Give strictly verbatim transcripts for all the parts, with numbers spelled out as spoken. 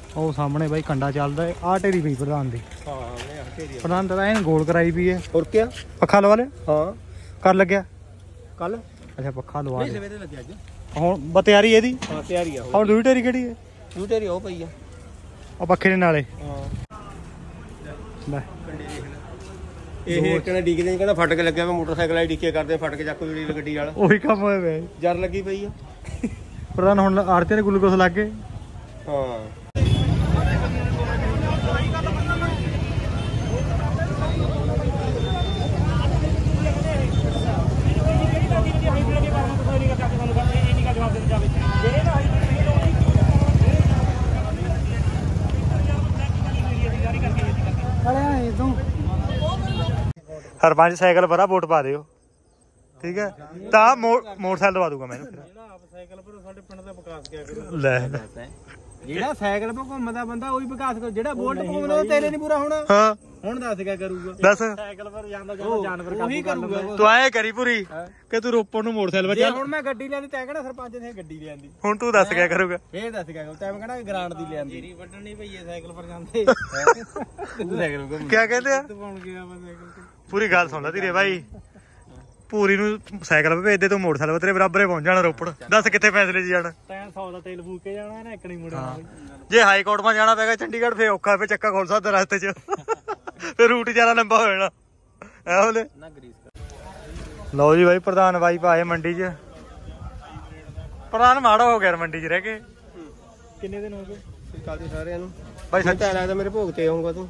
ਉਹ ਸਾਹਮਣੇ ਬਾਈ ਕੰਡਾ ਚੱਲਦਾ ਹੈ। ਆਹ ਢੇਰੀ ਪਈ ਪ੍ਰਧਾਨ ਦੀ। ਹਾਂ ਢੇਰੀ ਪ੍ਰਧਾਨ ਤਾਂ ਇਹਨੇ ਗੋਲ ਕਰਾਈ ਪਈ ਹੈ। ਹੋਰ ਕੀ ਪੱਖਾ ਲਵਾ ਲਿਆ? ਹਾਂ ਕਰ ਲੱਗਿਆ ਕੱਲ। ਅੱਛਾ ਪੱਖਾ ਲਵਾ ਲਿਆ ਸਵੇਰੇ ਲੱਗਿਆ ਅੱਜ। ਹੁਣ ਬ ਤਿਆਰੀ ਇਹਦੀ? ਹਾਂ ਤਿਆਰੀ ਆ। ਹੁਣ ਦੂਜੀ ਢੇਰੀ ਕਿਹੜੀ ਹੈ? ਦੂਜੀ ਢੇਰੀ ਉਹ ਪਈ ਆ ਉਹ ਪੱਖੇ ਦੇ ਨਾਲੇ। ਹਾਂ ਲੈ ਇਹ ਇੱਕ ਨੇ ਡੀਕੇ ਦੇ ਕਹਿੰਦਾ ਫਟ ਕੇ ਲੱਗਿਆ। ਮੈਂ ਮੋਟਰਸਾਈਕਲ ਵਾਲੀ ਡੀਕੇ ਕਰਦੇ ਫਟ ਕੇ ਚੱਕ ਵੀ ਗੱਡੀ ਵਾਲਾ ਉਹੀ ਕੰਮ ਹੋਇਆ ਪਿਆ ਜਰ ਲੱਗੀ ਪਈ ਆ। ਪ੍ਰਧਾਨ ਹੁਣ ਆੜਤੇ ਦੇ ਗਲੂਕੋਸ ਲੱਗ ਗਏ। ਹਾਂ ਸਰਪੰਚ ਸਾਈਕਲ ਭਰਾ ਵੋਟ ਪਾ ਦਿਓ ਠੀਕ ਹੈ ਤਾਂ ਮੋਟਰਸਾਈਕਲ ਦਵਾ ਦੂਗਾ ਮੈਨੂੰ ਸਾਈਕਲ ਪਰ ਸਾਡੇ ਪਿੰਡ ਦਾ ਵਿਕਾਸ ਕਿਆ ਕਰੂ। ਲੈ ਜਿਹੜਾ ਸਾਈਕਲ ਪਰ ਘੁੰਮਦਾ ਬੰਦਾ ਉਹੀ ਵਿਕਾਸ ਕਰੂ। ਜਿਹੜਾ ਬੋਲਟ ਘੁੰਮਦਾ ਉਹ ਤੇਰੇ ਨਹੀਂ ਪੂਰਾ ਹੋਣਾ। ਹਾਂ ਹੁਣ ਦੱਸ ਕਿਆ ਕਰੂਗਾ। ਦੱਸ ਸਾਈਕਲ ਪਰ ਜਾਂਦਾ ਜਾਂਦਾ ਜਾਨਵਰ ਕਾਬੂ ਕਰ ਲੂਗਾ। ਤੂੰ ਐ ਕਰੀ ਪੂਰੀ ਕਿ ਤੂੰ ਰੋਪੜ ਨੂੰ ਮੋਟਰਸਾਈਕਲ ਜੇ ਹੁਣ ਮੈਂ ਗੱਡੀ ਲਿਆਂਦੀ ਤੈਂ ਕਹਿਣਾ ਸਰਪੰਚ ਨੇ ਗੱਡੀ ਲਿਆਂਦੀ। ਹੁਣ ਤੂੰ ਦੱਸ ਕਿਆ ਕਰੂਗਾ। ਇਹ ਦੱਸ ਕਿਆ ਕਰੂ। ਤੈਂ ਕਹਿਣਾ ਗ੍ਰਾਂਟ ਦੀ ਲਿਆਂਦੀ। ਜੀਰੀ ਵੱਢਣ ਨਹੀਂ ਭਈਏ ਸਾਈਕਲ ਪਰ ਜਾਂਦੇ। ਸਾਈਕਲ ਘੁੰਮ ਕਿਆ ਕਹਿੰਦੇ ਆ? ਪਾਉਣ ਗਿਆ ਮੈਂ ਸਾਈਕਲ ਪੂਰੀ ਗੱਲ ਸੁਣ ਲੈ ਧੀਰੇ ਬਾਈ। ਪੂਰੀ ਨੂੰ ਸਾਈਕਲ ਤੇ ਭੇਜ ਦੇ ਤੂੰ ਮੋਟਰਸਾਈਕਲ ਤੇਰੇ ਬਰਾਬਰ ਹੀ ਪਹੁੰਚ ਜਾਣਾ ਰੋਪੜ। ਦੱਸ ਕਿੱਥੇ ਫੈਸਲੇ 'ਚ ਜਾਣਾ। ਤੈਂ ਸੌ ਦਾ ਤੇਲ ਫੂਕ ਕੇ ਜਾਣਾ ਨਾ ਇੱਕ ਨਹੀਂ ਮੁੜਨਾ। ਜੇ ਹਾਈ ਕੋਰਟ ਮਾ ਜਾਣਾ ਪੈਗਾ ਚੰਡੀਗੜ੍ਹ ਫੇਰ ਔਖਾ ਫੇਰ ਚੱਕਾ ਖੋਲ ਸਕਦਾ ਰਸਤੇ 'ਚ। ਫੇਰ ਰੂਟ ਜ਼ਿਆਦਾ ਲੰਬਾ ਹੋ ਜਾਣਾ ਐ ਹੋਲੇ। ਲਓ ਜੀ ਬਾਈ ਪ੍ਰਧਾਨ ਬਾਈ ਪਾਏ ਮੰਡੀ 'ਚ। ਪ੍ਰਧਾਨ ਮਾੜਾ ਹੋ ਗਿਆ ਮੰਡੀ 'ਚ ਰਹਿ ਕੇ। ਕਿੰਨੇ ਦਿਨ ਹੋ ਗਏ ਕਾਦੀ ਸਾਰਿਆਂ ਨੂੰ ਬਾਈ? ਸੱਚ ਲੱਗਦਾ ਮੇਰੇ ਭੋਗ ਤੇ ਆਉਂਗਾ ਤੂੰ।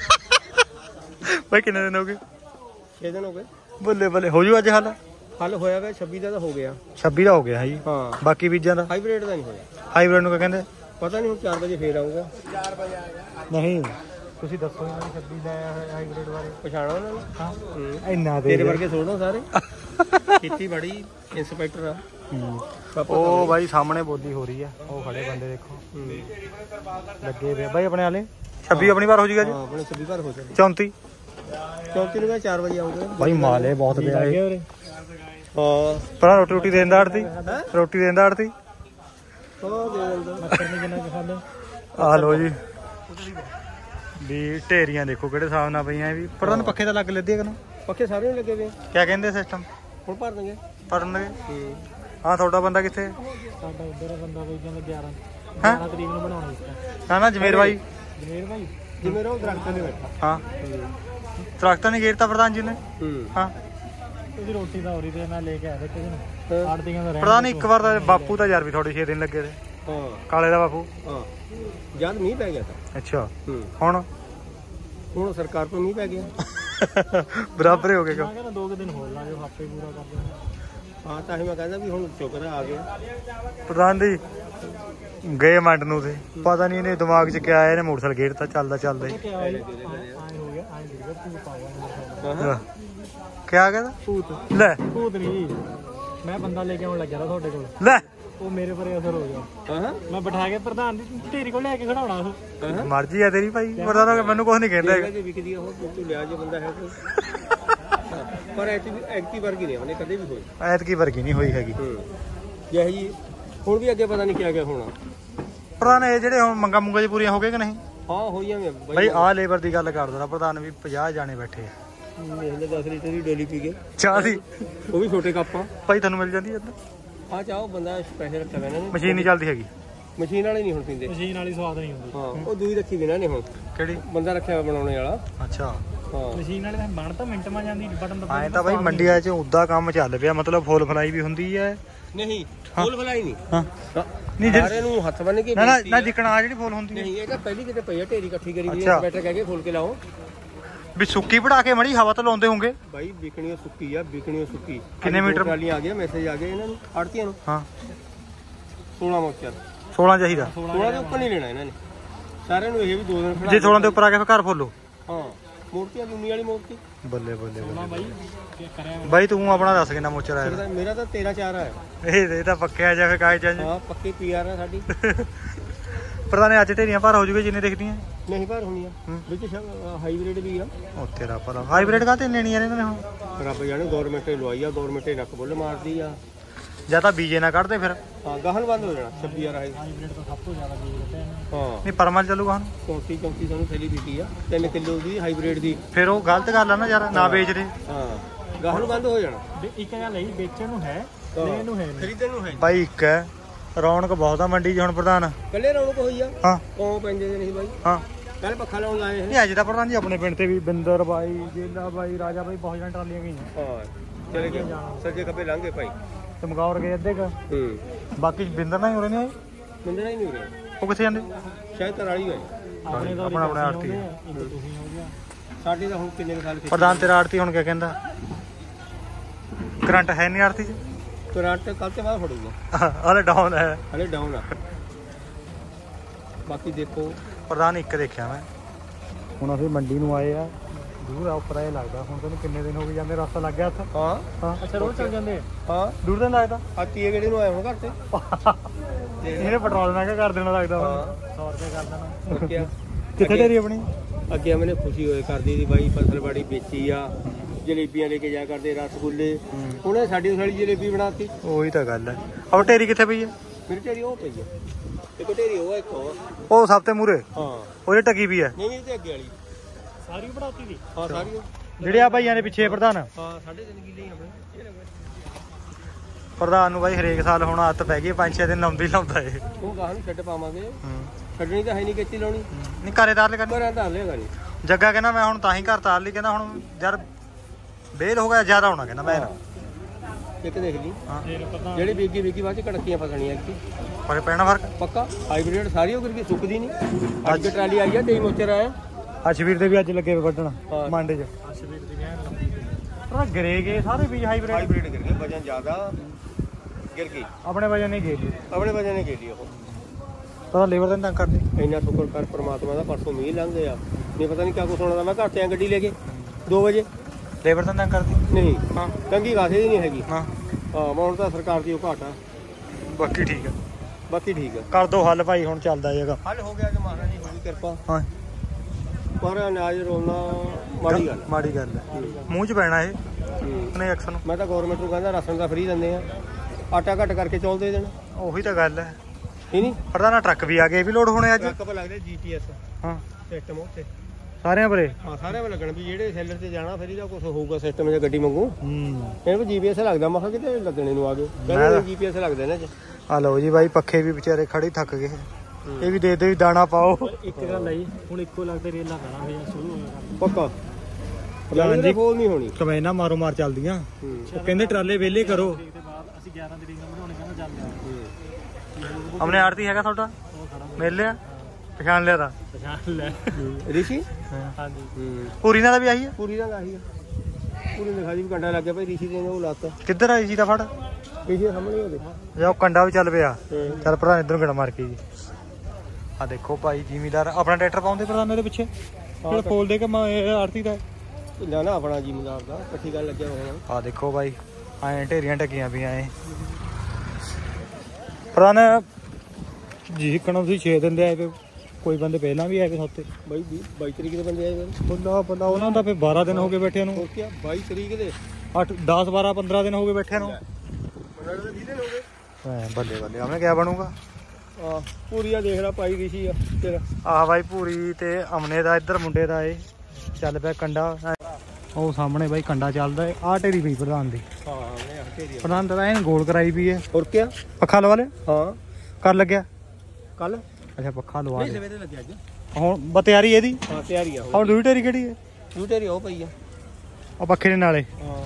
ਬਾਈ ਕਿੰਨੇ ਦਿਨ ਹੋ ਗਏ? ਛੇ ਦਿਨ ਹੋ ਗਏ। ਬੱਲੇ ਬੱਲੇ ਹੋ ਜੂ ਅੱਜ ਹੱਲ? ਹੱਲ ਹੋਇਆ ਵਾ ਛੱਬੀ ਦਾ ਤਾਂ ਹੋ ਗਿਆ। ਛੱਬੀ ਦਾ ਹੋ ਗਿਆ ਜੀ। ਹਾਂ ਬਾਕੀ ਬੀਜਾਂ ਦਾ ਹਾਈਬ੍ਰਿਡ ਦਾ ਨਹੀਂ ਹੋਇਆ। ਹਾਈਬ੍ਰਿਡ ਨੂੰ ਕਿਆ ਕਹਿੰਦੇ? ਪਤਾ ਨਹੀਂ ਹੁਣ ਚਾਰ ਵਜੇ ਫੇਰ ਆਊਗਾ। ਚਾਰ ਵਜੇ ਆ ਗਿਆ। ਨਹੀਂ ਤੁਸੀਂ ਦੱਸੋ ਇਹਨਾਂ ਨੇ ਛੱਬੀ ਦਾ ਹਾਈਬ੍ਰਿਡ ਬਾਰੇ ਪਛਾਣੋ ਉਹਨਾਂ ਨੂੰ। ਹਾਂ ਹੂੰ ਇੰਨਾ ਤੇਰੇ ਵਰਗੇ ਥੋੜੋ ਸਾਰੇ। ਖੇਤੀਬਾੜੀ ਇੰਸਪੈਕਟਰ ਆ ਉਹ ਬਾਈ ਸਾਹਮਣੇ ਬੋਲੀ ਹੋ ਰਹੀ ਆ। ਉਹ ਖੜੇ ਬੰਦੇ ਦੇਖੋ ਲੱਗੇ ਪਏ ਬਾਈ ਆਪਣੇ ਵਾਲੇ। ਛੱਬੀ ਆਪਣੀ ਵਾਰ ਹੋ ਜੂਗਾ ਜੀ। ਹਾਂ ਆਪਣੇ ਛੱਬੀ ਵਾਰ ਹੋ ਜਾਣੀ। ਚੌਂਤੀ ਚੌਂਤੀ ਨੂੰ ਚਾਰ ਵਜੇ ਆਉਂਗੇ ਬਾਈ। ਮਾਲੇ ਬਹੁਤ ਪਿਆ ਇਹ। ਹਾਂ ਪਰ ਰੋਟੀ ਰੋਟੀ ਦੇਣ ਦਾ ਆੜਤੀ ਰੋਟੀ ਦੇਣ ਦਾ ਆੜਤੀ ਉਹ ਦੇ ਦਿੰਦਾ। ਮੱਛਰ ਨੇ ਕਿੰਨਾ ਕੁ ਖਾਦਾ। ਆ ਲੋ ਜੀ ਵੀ ਢੇਰੀਆਂ ਦੇਖੋ ਕਿਹੜੇ ਹਿਸਾਬ ਨਾਲ ਪਈਆਂ ਵੀ। ਪ੍ਰਧਾਨ ਪੱਖੇ ਤਾਂ ਲੱਗ ਲੈਦੇ ਕਿ ਪੱਖੇ ਸਾਰੇ ਲੱਗੇ ਵੇ। ਕਿਆ ਕਹਿੰਦੇ ਸਿਸਟਮ? ਹੁਣ ਭਰ ਦੇਂਗੇ ਭਰਨਗੇ। ਹਾਂ ਤੁਹਾਡਾ ਬੰਦਾ ਕਿੱਥੇ? ਸਾਡਾ ਉਧਰ ਬੰਦਾ ਬਈ ਕਹਿੰਦਾ ਗਿਆਰਾਂ ਹਾਂ ਗਿਆਰਾਂ ਤਰੀਕ ਨੂੰ ਬਣਾਉਣਾ ਇਸ ਨਾ ਨਾ ਜਮੇਰ ਬਾਈ। ਜਮੇਰ ਭਾਈ ਜਮੇਰ ਉਹ ਦਰਖਤਾਂ ਦੇ ਬੈਠਾ। ਹਾਂ ਦਰਖਤਾਂ ਨੇ ਘੇਰਤਾ ਪ੍ਰਧਾਨ ਜੀ ਨੇ। ਹਾਂ ਉਹਦੀ ਰੋਟੀ ਦਾ ਹੋਰੀ ਤੇ ਮੈਂ ਲੈ ਕੇ ਆਇਆ ਕਿਸੇ ਨੂੰ ਆੜਤੀਆਂ ਦਾ ਰਹਿਣ। ਪ੍ਰਧਾਨ ਇੱਕ ਵਾਰ ਦਾ ਬਾਪੂ ਤਾਂ ਯਾਰ ਵੀ ਥੋੜੇ ਛੇ ਦਿਨ ਲੱਗੇ ਤੇ। ਹਾਂ ਕਾਲੇ ਦਾ ਬਾਪੂ। ਹਾਂ ਜਦ ਮੀਂਹ ਪੈ ਗਿਆ ਤਾਂ। ਅੱਛਾ ਹੂੰ ਹੁਣ ਹੁਣ ਸਰਕਾਰ ਤੋਂ ਮੀਂਹ ਪੈ ਗਿਆ। ਬਰਾਬਰ ਹੋ ਗਿਆ। ਮੈਂ ਕਹਿੰਦਾ ਦੋ ਦਿਨ ਹੋਰ ਲਾ ਦਿਓ ਹਾਪੇ ਪੂਰਾ ਕਰ ਦਿਓ। ਹਾਂ ਤਾਂ ਹੀ ਮੈਂ ਕਹਿੰਦਾ ਵੀ ਹੁਣ ਸ਼ੁਕਰ ਆ ਗਿਆ। ਪ੍ਰਧਾਨ ਜੀ ਗਏ ਮੰਡ ਨੂੰ ਤੇ ਪਤਾ ਨਹੀਂ ਇਹਨੇ ਦਿਮਾਗ 'ਚ ਕਿਆ ਆਇਆ। ਇਹਨੇ ਮੋਟਰਸਾਈਕਲ ਗੇਰਤਾ ਚੱਲਦਾ ਚੱਲਦਾ ਹੀ। ਕਿਆ ਕਹਿੰਦਾ? ਭੂਤ ਲੈ ਭੂਤ ਨਹੀਂ ਮੈਂ ਬੰਦਾ ਲੈ ਕੇ ਆਉਣ ਲੱਗਿਆ ਤੁਹਾਡੇ ਕੋਲ। ਲੈ ਉਹ ਮੇਰੇ ਪਰੇ ਅਸਰ ਹੋ ਗਿਆ। ਮੈਂ ਬਿਠਾ ਕੇ ਪ੍ਰਧਾਨ ਦੀ ਢੇਰੀ ਕੋਲ ਲੈ ਕੇ ਖੜਾਉਣਾ ਉਹ। ਮਰਜ਼ੀ ਆ ਤੇਰੀ ਭਾਈ। ਪ੍ਰਧਾਨ ਮੈਨੂੰ ਕੁਛ ਨਹੀਂ ਕਹਿੰਦਾ ਹੈਗਾ। ਵਿਕਦੀ ਉਹ ਤੂੰ ਲਿਆ ਜੇ ਬੰਦਾ ਹੈ ਕੋਈ। ਪਰ ਐਕਟਿਵ ਵਰਗੀ ਨਹੀਂ ਉਹਨੇ ਕਦੇ ਵੀ ਹੋਈ। ਐਤਕੀ ਵਰਗੀ ਨਹੀਂ ਹੋਈ ਹੈਗੀ। ਜਿਹੇ ਜੀ ਹੁਣ ਵੀ ਅੱਗੇ ਪਤਾ ਨਹੀਂ ਕਿਆ ਕਿਆ ਹੋਣਾ। ਪ੍ਰਧਾਨ ਇਹ ਜਿਹੜੇ ਹੁਣ ਮੰਗਾ ਮੁੰਗਾ ਜੀ ਪੂਰੀਆਂ ਹੋ ਗਏ ਕਿ ਨਹੀਂ? ਹਾਂ ਹੋਈਆਂ ਮੈਂ ਬਾਈ ਆਹ ਲੇਬਰ ਦੀ ਗੱਲ ਕਰ ਦੇਣਾ ਪ੍ਰਧਾਨ ਵੀ ਪੰਜਾਹ ਜਾਣੇ ਬੈਠੇ ਆ। ਇਹਨੇ ਦਸ ਲੀਟਰ ਦੀ ਡੋਲੀ ਪੀ ਗਏ ਚਾਹ ਦੀ। ਉਹ ਵੀ ਛੋਟੇ ਕੱਪਾਂ ਭਾਈ ਤੁਹਾਨੂੰ ਮਿਲ ਜਾਂਦੀ ਇੱਧਰ? ਹਾਂ ਚਾਹ ਉਹ ਬੰਦਾ ਪੈਸੇ ਰੱਖਿਆ ਇਹਨਾਂ ਨੇ। ਮਸ਼ੀਨ ਨਹੀਂ ਚੱਲਦੀ ਹੈਗੀ। ਮਸ਼ੀਨ ਵਾਲੀ ਨਹੀਂ ਹੁਣ ਪੀਂਦੇ। ਮਸ਼ੀਨ ਵਾਲੀ ਸਵਾਦ ਨਹੀਂ ਹੁੰਦੀ। ਹਾਂ ਉਹ ਦੂਈ ਰੱਖੀ ਵੀ ਇਹਨਾਂ ਨੇ ਹੁਣ। ਕਿਹੜੀ? ਬੰਦਾ ਰੱਖਿਆ ਬਣਾਉਣੇ ਵਾਲਾ। ਅੱਛਾ ਹਾਂ ਮਸ਼ੀਨ ਵਾਲੇ ਬਣ ਤਾਂ ਮਿੰਟ ਮਾ ਜਾਂਦੀ ਬਟਨ ਦਬਾ। ਐਂ ਤਾਂ ਬਾਈ ਮੰਡੀਆਂ 'ਚ ਉਦਾਂ ਕੰਮ ਚੱਲ ਪਿਆ ਮਤਲਬ ਫੁੱਲ ਫਲਾਈ ਵੀ ਹੁੰਦੀ ਹੈ। ਨਹੀਂ ਫੁੱਲ ਫਲਾਈ ਨਹੀਂ। ਹਾਂ ਨਹੀਂ ਸਾਰੇ ਨੂੰ ਹੱਥ ਬੰਨ ਕੇ ਨਾ ਨਾ ਜਿਕਣਾ ਆ ਜਿਹੜੀ ਫੁੱਲ ਹੁੰਦੀ ਨਹੀਂ ਇਹ ਤਾਂ ਪਹਿਲੀ ਕਿਤੇ ਪਈ ਆ ਢੇਰੀ ਇਕੱਠੀ ਕਰੀ ਹੋਈ ਹੈ। ਬੈਠਾ ਕਹਿ ਕੇ ਖੋਲ ਕੇ ਲਾਓ ਵੀ ਸੁੱਕੀ ਵੜਾ ਕੇ ਮੜੀ ਹਵਾ ਤਾਂ ਲਾਉਂਦੇ ਹੋਗੇ ਬਾਈ। ਵਿਕਣੀ ਸੁੱਕੀ ਆ ਵਿਕਣੀ ਸੁੱਕੀ। ਕਿੰਨੇ ਮੀਟਰ ਟਰਾਲੀਆਂ ਆ ਗਿਆ ਮੈਸੇਜ ਆ ਗਿਆ ਇਹਨਾਂ ਨੂੰ ਆੜਤੀਆਂ ਨੂੰ। ਹਾਂ ਸੋਲਾਂ ਮੋਚਰ ਸੋਲਾਂ ਚਾਹੀਦਾ। ਸੋਲਾਂ ਦੇ ਉੱਪਰ ਨਹੀਂ ਲੈਣਾ ਇਹਨਾਂ ਨੇ ਸਾਰਿਆਂ ਨੂੰ। ਇਹ ਵੀ ਦੋ ਦਿਨ ਖੜਾ ਜੇ ਸੋਲਾਂ ਦੇ ਉੱਪਰ ਆ ਕੇ ਫਿਰ ਘਰ ਫੁੱਲੋ। ਹਾਂ ਮੂਰਤੀਆਂ ਦੁਨੀ ਵਾਲੀ ਮੂਰਤੀ। ਬੱਲੇ ਬੱਲੇ ਬਾਈ। ਬਾਈ ਤੂੰ ਆਪਣਾ ਦੱਸ ਕਿੰਨਾ ਮੋਚਰ ਆਇਆ? ਮੇਰਾ ਤਾਂ ਤੇਰਾਂ ਚਾਰ ਆ। ਇਹ ਇਹ ਤਾਂ ਪੱਕਿਆ ਜਾ ਫਿਰ ਕਾਗਜ਼ਾਂ 'ਚ। ਹਾਂ ਪੱਕੇ ਪੀ ਆਰ ਆ ਸਾਡੀ। ਪ੍ਰਧਾਨ ਅੱਜ ਢੇਰੀਆਂ ਭਰ ਹੋ ਜੂਗੇ ਜਿੰਨੇ ਦਿਖਦੀਆਂ? ਨਹੀਂ ਭਰ ਹੋਣੀਆਂ ਵਿੱਚ ਹਾਈਬ੍ਰਿਡ ਵੀ ਆ। ਉਹ ਤੇਰਾ ਭਲਾ ਹਾਈਬ੍ਰਿਡ ਕਾਹਤੇ ਲੈਣੀਆਂ ਇਹਨਾਂ ਨੇ ਹੁਣ? ਰੱਬ ਜਾਣੇ ਗਵਰਨਮੈਂਟ ਨੇ ਲਵਾਈ ਆ। ਗਵਰਨਮੈਂਟ ਨੱਕ ਬੁੱਲ ਮਾਰਦੀ ਆ। ਜਾਂ ਤਾਂ ਬੀਜੇ ਨਾ ਕੱਢਦੇ ਫਿਰ ਹਾਂ ਗਾਹਨ ਬੰਦ ਹੋ ਜਾਣਾ ਛੱਬੀ ਹਜ਼ਾਰ ਹਾਈਬ੍ਰਿਡ ਤੋਂ ਸਭ ਤੋਂ ਜ਼ਿਆਦਾ ਬੀਜ ਦਿੱਤੇ ਹਾਂ ਨਹੀਂ ਪਰਮਲ ਚੱਲੂਗਾ ਹੁਣ ਚੌਂਤੀ ਚੌਂਤੀ ਸਾਨੂੰ ਥੈਲੀ ਵਿਕੀ ਆ ਤਿੰਨ ਕਿਲੋ ਦੀ ਹਾਈਬ੍ਰਿਡ ਦੀ ਫਿਰ ਉਹ ਗਲਤ ਗੱਲ ਆ ਨਾ ਯਾਰ ਨਾ ਵੇਚਦੇ ਹਾਂ ਗਾਹਨ ਬੰਦ ਹੋ ਜਾਣਾ ਇੱਕ ਗੱਲ ਹੈ ਵੇਚਣ ਨੂੰ ਹੈ ਲੈਣ ਨੂੰ ਹੈ ਖਰੀਦਣ ਨੂੰ ਹੈ ਬਾਈ ਇੱਕ ਹੈ ਰੌਣਕ ਬਹੁਤ ਆ ਮੰਡੀ 'ਚ ਹੁਣ ਪ੍ਰਧਾਨ ਕੱਲੇ ਰੌਣਕ ਹੋਈ ਆ ਹਾਂ ਕੌਂ ਪੈਂਦੇ ਨਹੀਂ ਬਾਈ ਹਾਂ ਕੱਲ ਪੱਖਾ ਲਾਉਣ ਲਾਏ ਨਹੀਂ ਅੱਜ ਤਾਂ ਪ੍ਰਧਾਨ ਜੀ ਆਪਣੇ ਪਿੰਡ ਤੇ ਵੀ ਬਿੰਦਰ ਬਾਈ ਜੇਲਾ ਬਾਈ ਰਾਜਾ ਬਾਈ ਬਹੁਤ ਜਣ ਟਰਾਲੀਆਂ ਗਈਆਂ ਹਾਂ ਚਲੇ ਗਏ ਸੱਜੇ ਖੱਬੇ ਲੰਘੇ ਭਾਈ ਚਮਕੌਰ ਗਏ ਅੱਧੇ ਕ ਹੂੰ ਬਾਕੀ ਬਿੰਦਰ ਨਾਲ ਹੀ ਹੋ ਰਹੇ ਨੇ ਆਏ ਮਿਲਣਾ ਹੀ ਨਹੀਂ ਉਰੇ ਉਹ ਕਿੱਥੇ ਜਾਂਦੇ ਸ਼ਾਇਦ ਤਰਾਲੀ ਹੋਏ ਆਪਣੇ ਦਾ ਆਪਣਾ ਆਪਣਾ ਆਰਤੀ ਤੁਸੀਂ ਹੋ ਗਿਆ ਸਾਡੇ ਤਾਂ ਹੁਣ ਕਿੰਨੇ ਕੁ ਸਾਲ ਖੇਤੀ ਪ੍ਰਧਾਨ ਤੇਰਾ ਆਰਤੀ ਹੁਣ ਕਿਆ ਕਹਿੰਦਾ ਕਰੰਟ ਹੈ ਨਹੀਂ ਆਰਤੀ 'ਚ ਕਰੰਟ ਕੱਲ ਤੇ ਬਾਅਦ ਫੜੂਗਾ ਹਲੇ ਡਾਊਨ ਹੈ ਹਲੇ ਡਾਊਨ ਆ ਬਾਕੀ ਦੇਖੋ ਪ੍ਰਧਾਨ ਇੱਕ ਦੇਖਿਆ ਮੈਂ ਹੁਣ ਅਸੀਂ ਮੰਡੀ ਨੂੰ ਆਏ ਆ ਦੂਰ ਆ ਉੱਪਰ ਇਹ ਲੱਗਦਾ ਹੁਣ ਤੈਨੂੰ ਕਿੰਨੇ ਦਿਨ ਹੋ ਗਏ ਜਾਂਦੇ ਰਸਤਾ ਲੱਗ ਗਿਆ ਉੱਥੇ ਹਾਂ ਹਾਂ ਅੱਛਾ ਰੋਜ਼ ਚੱਲ ਜਾਂਦੇ ਹਾਂ ਦੂਰ ਦਿਨ ਲੱਗਦਾ ਆ ਤੀਏ ਕਿਹੜੇ ਨੂੰ ਆਏ ਹੁਣ ਘਰ ਤੇ ਇਹਨੇ ਪੈਟਰੋਲ ਮਹਿੰਗਾ ਕਰ ਦੇਣਾ ਲੱਗਦਾ ਹਾਂ ਸੌ ਰੁਪਏ ਕਰ ਦੇਣਾ ਕਿਆ ਕਿੱਥੇ ਢੇਰੀ ਆਪਣੀ ਅੱਗੇ ਮੈਨੇ ਖੁਸ਼ੀ ਹੋਏ ਕਰਦੀ ਦੀ ਬਾਈ ਫਸਲਬਾੜੀ ਵੇਚੀ ਆ ਜਲੇਬੀਆਂ ਲੈ ਕੇ ਜਾ ਕਰਦੇ ਰਸਗੁੱਲੇ ਉਹਨੇ ਸਾਡੀ ਸਾਲੀ ਜਲੇਬੀ ਬਣਾਤੀ ਉਹੀ ਤਾਂ ਗੱਲ ਹੈ ਅਬ ਢੇਰੀ ਕਿੱਥੇ ਪਈ ਹੈ ਮੇਰੀ ਢੇਰੀ ਉਹ ਪਈ ਆ ਇੱਕ ਢੇਰੀ ਉਹ ਆ, ਇੱਕ ਉਹ ਆ। ਉਹ ਸਭ ਤੇ ਮੂਰੇ ਹਾਂ ਉਹਦੇ ਟਕੀ ਵੀ ਹੈ ਨਹੀਂ ਨਹੀਂ ਤੇ ਅੱਗੇ ਵਾਲੀ ਸਾਰੀ ਬਣਾਤੀ ਦੀ ਹਾਂ ਸਾਰੀ ਉਹ। ਜਿਹੜੇ ਆ ਭਾਈਆਂ ਦੇ ਪਿੱਛੇ ਪ੍ਰਧਾਨ ਹਾਂ ਸਾਢੇ ਤਿੰਨ ਕਿੱਲੇ ਹੀ ਆਪਣੇ ਪ੍ਰਧਾਨ ਨੂੰ ਬਾਈ ਹਰੇਕ ਸਾਲ ਹੁਣ ਆਦਤ ਪੈ ਗਈ ਪੰਜ ਛੇ ਦਿਨ ਲਾਉਂਦੀ ਲਾਉਂਦਾ ਏ ਉਹ ਗਾਹ ਨੂੰ ਛੱਡ ਪਾਵਾਂਗੇ ਛੱਡਣੀ ਤਾਂ ਹੈ ਨਹੀਂ ਕਿੱਤੀ ਲਾਉਣੀ ਨਹੀਂ ਘਰੇ ਤਾਰ ਲੈ ਕਰਨੀ ਘਰਾਂ ਧਾਰ ਲਿਆਗਾ ਨਹੀਂ ਜੱਗਾ ਕਹਿੰਦਾ ਮੈਂ ਹੁਣ ਤਾਂ ਹੀ ਘਰ ਤਾਰ ਲਈ ਕਹਿੰਦਾ ਹੁਣ ਯਾਰ ਬੇਲ ਹੋ ਗਿਆ ਜ਼ਿਆਦਾ ਹੋਣਾ ਕਹਿੰਦਾ ਮੈਂ ਇੱਕ ਦੇਖ ਲਈ ਹਾਂ ਜਿਹੜੀ ਬੀਗੀ ਬੀਗੀ ਬਾਅਦ ਚ ਕੜਕੀਆਂ ਫਸਣੀਆਂ ਇੱਥੇ ਪਰ ਪੈਣਾ ਫਰਕ ਪੱਕਾ ਹਾਈਬ੍ਰਿਡ ਸਾਰੀ ਉਹ ਕਰਕੇ ਸੁੱਕਦੀ ਨਹੀਂ ਅੱਜ ਟਰਾਲੀ ਆਈ ਆ ਤੇਈ ਮੋਚਰ ਆਇਆ ਅਸ਼ਵੀਰ ਦੇ ਵੀ ਅੱਜ ਲੱਗੇ ਵੱਢਣ ਹਾਂ। ਮੰਡੇ 'ਚ ਪਰ ਗਰੇ ਗਏ ਸਾਰੇ ਬੀਜ ਹਾਈਬ੍ਰਿਡ ਹਾਈਬ੍ਰਿਡ ਕਰਕੇ ਵਜਨ ਜ਼ਿਆਦਾ ਗਿਰ ਗਈ ਆਪਣੇ ਵਜਨ ਨਹੀਂ ਗਏ ਆਪਣੇ ਵਜਨ ਨੇ ਗੇਲੀ ਉਹ ਤਾਂ ਲੇਬਰ ਤਾਂ ਤੰਗ ਕਰਦੇ ਇੰਨਾ ਸ਼ੁਕਰ ਕਰ ਪ੍ਰਮਾਤਮਾ ਦਾ ਪਰਸੋਂ ਮੀਂਹ ਲੰਘ ਗਿਆ ਨਹੀਂ ਪਤਾ ਨਹੀਂ ਕਿਆ ਕੁਛ ਹੋਣਾ ਦਾ ਮੈਂ ਘਰ ਤੇ ਆ ਗੱਡੀ ਲੈ ਕੇ ਦੋ ਵਜੇ ਲੇਬਰ ਤਾਂ ਤੰਗ ਕਰਦੀ ਨਹੀਂ ਹਾਂ ਚੰਗੀ ਕਾਸੇ ਦੀ ਨਹੀਂ ਹੈਗੀ ਹਾਂ ਹਾਂ ਹੁਣ ਤਾਂ ਸਰਕਾਰ ਦੀ ਉਹ ਘਾਟ ਆ ਬਾਕੀ ਠੀਕ ਆ ਬਾਕੀ ਠੀਕ ਆ ਕਰ ਦੋ ਹੱਲ ਭਾਈ ਹੁਣ ਚੱਲਦਾ ਜਗਾ ਹੱਲ ਹੋ ਗਿਆ ਜੇ ਮਹਾਰਾਜ ਦੀ ਬੜੀ ਕਿਰਪਾ ਹਾਂ ਪਰ ਅਨਾਜ ਰੋਣਾ ਮਾੜੀ ਗੱਲ ਆ। ਮਾੜੀ ਗੱਲ ਹੈ ਮੂੰਹ 'ਚ ਪੈਣਾ ਇਹ ਹੂੰ। ਨੇ ਐਕਸ਼ਨ ਮੈਂ ਤਾਂ ਗਵਰਨਮੈਂਟ ਨੂੰ ਕਹਿੰਦਾ ਰਾਸ਼ਨ ਦਾ ਫ੍ਰੀ ਦਿੰਦੇ ਆ ਆਟਾ ਘੱਟ ਕਰਕੇ ਚੌਲ ਦੇ ਦੇਣਾ ਉਹੀ ਤਾਂ ਗੱਲ ਹੈ ਠੀਕ ਨਹੀਂ ਪ੍ਰਧਾਨ ਟਰੱਕ ਵੀ ਆ ਗਏ ਵੀ ਲੋਡ ਹੋਣੇ ਅੱਜ ਟਰੱਕ ਪਾ ਲੱਗਦੇ ਜੀਪੀਐਸ ਹਾਂ ਸਿਸਟਮ ਉੱਥੇ ਸਾਰਿਆਂ ਪਰੇ ਹਾਂ ਸਾਰਿਆਂ ਨੂੰ ਲੱਗਣ ਵੀ ਜਿਹੜੇ ਸੈਲਰ ਤੇ ਜਾਣਾ ਫਿਰ ਇਹਦਾ ਕੁਝ ਹੋਊਗਾ ਸਿਸਟਮ ਜਾਂ ਗੱਡੀ ਮੰਗੂ ਹੂੰ ਇਹਨੂੰ ਜੀਪੀਐਸ ਲੱਗਦਾ ਮੈਂ ਕਿਹਾ ਕਿਤੇ ਲੱਗਣੇ ਨੂੰ ਆ ਗਏ ਕਹਿੰਦੇ ਜੀਪੀਐਸ ਲੱਗਦਾ ਇਹਨਾਂ 'ਚ ਆ ਲਓ ਜੀ ਬਾਈ ਪੱਖੇ ਵੀ ਵਿਚਾਰੇ ਖੜੇ ਥੱਕ ਗਏ ਇਹ ਵੀ ਦੇ ਦੇ ਵੀ ਦਾਣਾ ਪਾਓ ਇੱਕ ਗੱਲ ਆਈ ਹੁਣ ਇੱਕੋ ਲੱਗਦੇ ਰੇਲਾਂ ਕਰਾਂ ਫਿਰ ਸ਼ੁਰੂ ਹੋਇਆ ਪੱਕਾ ਪ੍ਰਧਾਨ ਜੀ ਫੋਲ ਨਹੀਂ ਹੋਣੀ ਕਮੈਨਾ ਮਾਰੋ ਮਾਰ ਚੱਲਦੀਆਂ ਹੂੰ ਉਹ ਕਹਿੰਦੇ ਟਰਾਲੇ ਵਿਹਲੇ ਕਰੋ ਤਰੀਕ ਦੇ ਬਾਅਦ ਅਸੀਂ ਗਿਆਰਾਂ ਤਰੀਕ ਨੂੰ ਬਣਾਉਣੇ ਕਹਿੰਦਾ ਚੱਲ ਆਪਣੇ ਆਰਤੀ ਹੈਗਾ ਤੁਹਾਡਾ ਮਿਲ ਲਿਆ ਪਛਾਣ ਲਿਆ ਤਾਂ ਪਛਾਣ ਲੈ ਰਿਸ਼ੀ ਹਾਂਜੀ ਹੂੰ ਪੂਰੀ ਨਾਲ ਦਾ ਵੀ ਆਈ ਹੈ ਪੂਰੀ ਦਾ ਆਹੀ ਆ ਪੂਰੀ ਦਿਖਾ ਜੀ ਵੀ ਕੰਡਾ ਲੱਗ ਗਿਆ ਭਾਈ ਰਿਸ਼ੀ ਦੇ ਨੇ ਉਹ ਲੱਤ ਕਿੱਧਰ ਆਈ ਸੀ ਦਾ ਫੜ ਰਿਸ਼ੀ ਦੇ ਸਾਹਮਣੇ ਉਹਦੇ ਜਾ ਉਹ ਕੰਡਾ ਵੀ ਚੱਲ ਪਿਆ ਹੂੰ। ਚੱਲ ਪ੍ਰਧਾਨ ਇਧਰੋਂ ਗੜਾ ਮਾਰ ਕੇ ਜੀ ਆ ਦੇਖੋ ਭਾਈ ਜ਼ਿਮੀਦਾਰ ਆਪਣਾ ਟਰੈਕਟਰ ਪਾਉਂਦੇ ਪ੍ਰਧਾਨ ਇਹਦੇ ਪਿੱਛੇ ਜਿਹੜਾ ਫੋਲ ਦੇ ਕੇ ਆਰਤੀ ਦਾ ਨਾ ਨਾ ਆਪਣਾ ਜ਼ਿਮੀਦਾਰ ਦਾ ਇਕੱਠੀ ਗੱਲ ਲੱਗਿਆ ਹੋਣਾ ਆ ਦੇਖੋ ਭਾਈ ਐਂ ਢੇਰੀਆਂ ਟਕੀਆਂ ਪਈਆਂ ਐ ਪ੍ਰਧਾਨ ਜੀ ਕਣੋ ਤੁਸੀਂ ਛੇ ਦਿਨ ਦੇ ਆਏ ਵੇ ਕੋਈ ਬੰਦੇ ਪਹਿਲਾਂ ਵੀ ਆਏ ਵੇ ਸੱਤੇ ਬਾਈ ਬਾਈ ਤਰੀਕ ਦੇ ਬੰਦੇ ਆਏ ਹੋਏ ਨੇ ਬੰਦਾ ਬੰਦਾ ਉਹਨਾਂ ਦਾ ਫਿਰ ਬਾਰਾਂ ਦਿਨ ਹੋ ਗਏ ਬੈਠਿਆਂ ਨੂੰ ਹੋਰ ਕੀ ਬਾਈ ਤਰੀਕ ਦੇ ਅੱਠ ਦਸ ਬਾਰਾਂ ਪੰਦਰਾਂ ਦਿਨ ਹੋ ਗਏ ਬੈਠਿਆਂ ਨੂੰ ਉਹਨਾਂ ਦੇ ਵੀਹ ਦਿਨ ਹੋ ਗਏ ਐ ਬੱਲੇ ਬੱਲੇ ਆਪਣੇ ਕਿਆ ਬਣੂਗਾ ਆ ਪੂਰੀ ਆ ਦੇਖ ਲੈ ਭਾਈ ਰਿਸ਼ੀ ਆ ਤੇਰਾ ਆਹ ਬਾਈ ਪੂਰੀ ਤੇ ਅਮਨੇ ਦਾ ਇੱਧਰ ਮੁੰਡੇ ਦਾ ਏ ਚੱਲ ਪਿਆ ਕੰਡਾ ਉਹ ਸਾਹਮਣੇ ਬਾਈ ਕੰਡਾ ਚੱਲਦਾ ਏ ਆਹ ਢੇਰੀ ਪਈ ਪ੍ਰਧਾਨ ਦੀ ਹਾਂ ਮੈਂ ਹਟੇ ਦੀ ਪ੍ਰਧਾਨ ਦਾ ਇਹਨ ਗੋਲ ਕਰਾਈ ਪਈ ਏ ਹੋਰ ਕੀ ਪੱਖਾ ਲਵਾ ਲਿਆ ਹਾਂ ਕਰ ਲੱਗਿਆ ਕੱਲ ਅੱਛਾ ਪੱਖਾ ਲਵਾ ਨਹੀਂ ਲਿਆ ਸਵੇਰੇ ਲੱਗਿਆ ਅੱਜ ਹੁਣ ਬਤਿਆਰੀ ਇਹਦੀ ਹਾਂ ਤਿਆਰੀ ਆ ਹੁਣ ਦੂਜੀ ਢੇਰੀ ਕਿਹੜੀ ਏ ਦੂਟੇਰੀ ਉਹ ਪਈ ਆ ਉਹ ਪੱਖੇ ਦੇ ਨਾਲੇ ਹਾਂ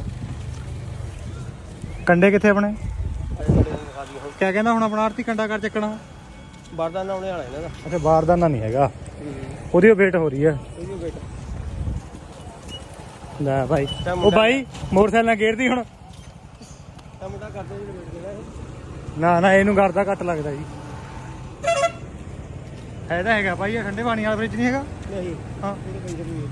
ਕੰਡੇ ਕਿੱਥੇ ਆਪਣੇ ਅਜੇ ਬੜੇ ਦਿਖਾ ਦੀ ਹੁਣ ਕਿਆ ਕਹਿੰਦਾ ਹੁਣ ਆਪਣਾ ਆਰਤੀ ਕੰਡਾ ਕਰ ਚੱਕਣਾ ਬਾਰਦਾਨ ਆਉਣੇ ਵਾਲਾ ਇਹਨਾਂ ਦਾ ਅੱਛਾ ਬਾਰਦਾਨਾ ਨਹੀਂ ਹੈਗਾ ਉਹਦੀ ਵੇਟ ਹੋ ਰਹੀ ਹੈ ਇਹਦੀ ਵੇਟ ਲੈ ਭਾਈ ਉਹ ਬਾਈ ਮੋਟਰਸਾਈਕਲ ਨਾਲ ਗੇਰਦੀ ਹੁਣ ਤਾਂ ਮੁੰਡਾ ਕਰਦੇ ਜਿਹੜੇ ਵੇਟ ਦੇਗਾ ਇਹ ਨਾ ਨਾ ਇਹਨੂੰ ਗਰਦਾ ਘੱਟ ਲੱਗਦਾ ਜੀ ਹੈ ਤਾਂ ਹੈਗਾ ਭਾਈ ਇਹ ਠੰਡੇ ਪਾਣੀ ਵਾਲਾ ਫ੍ਰਿਜ ਨਹੀਂ ਹੈਗਾ ਨਹੀਂ ਹਾਂ ਇਹਦੇ ਕੰਜਰ ਵੀ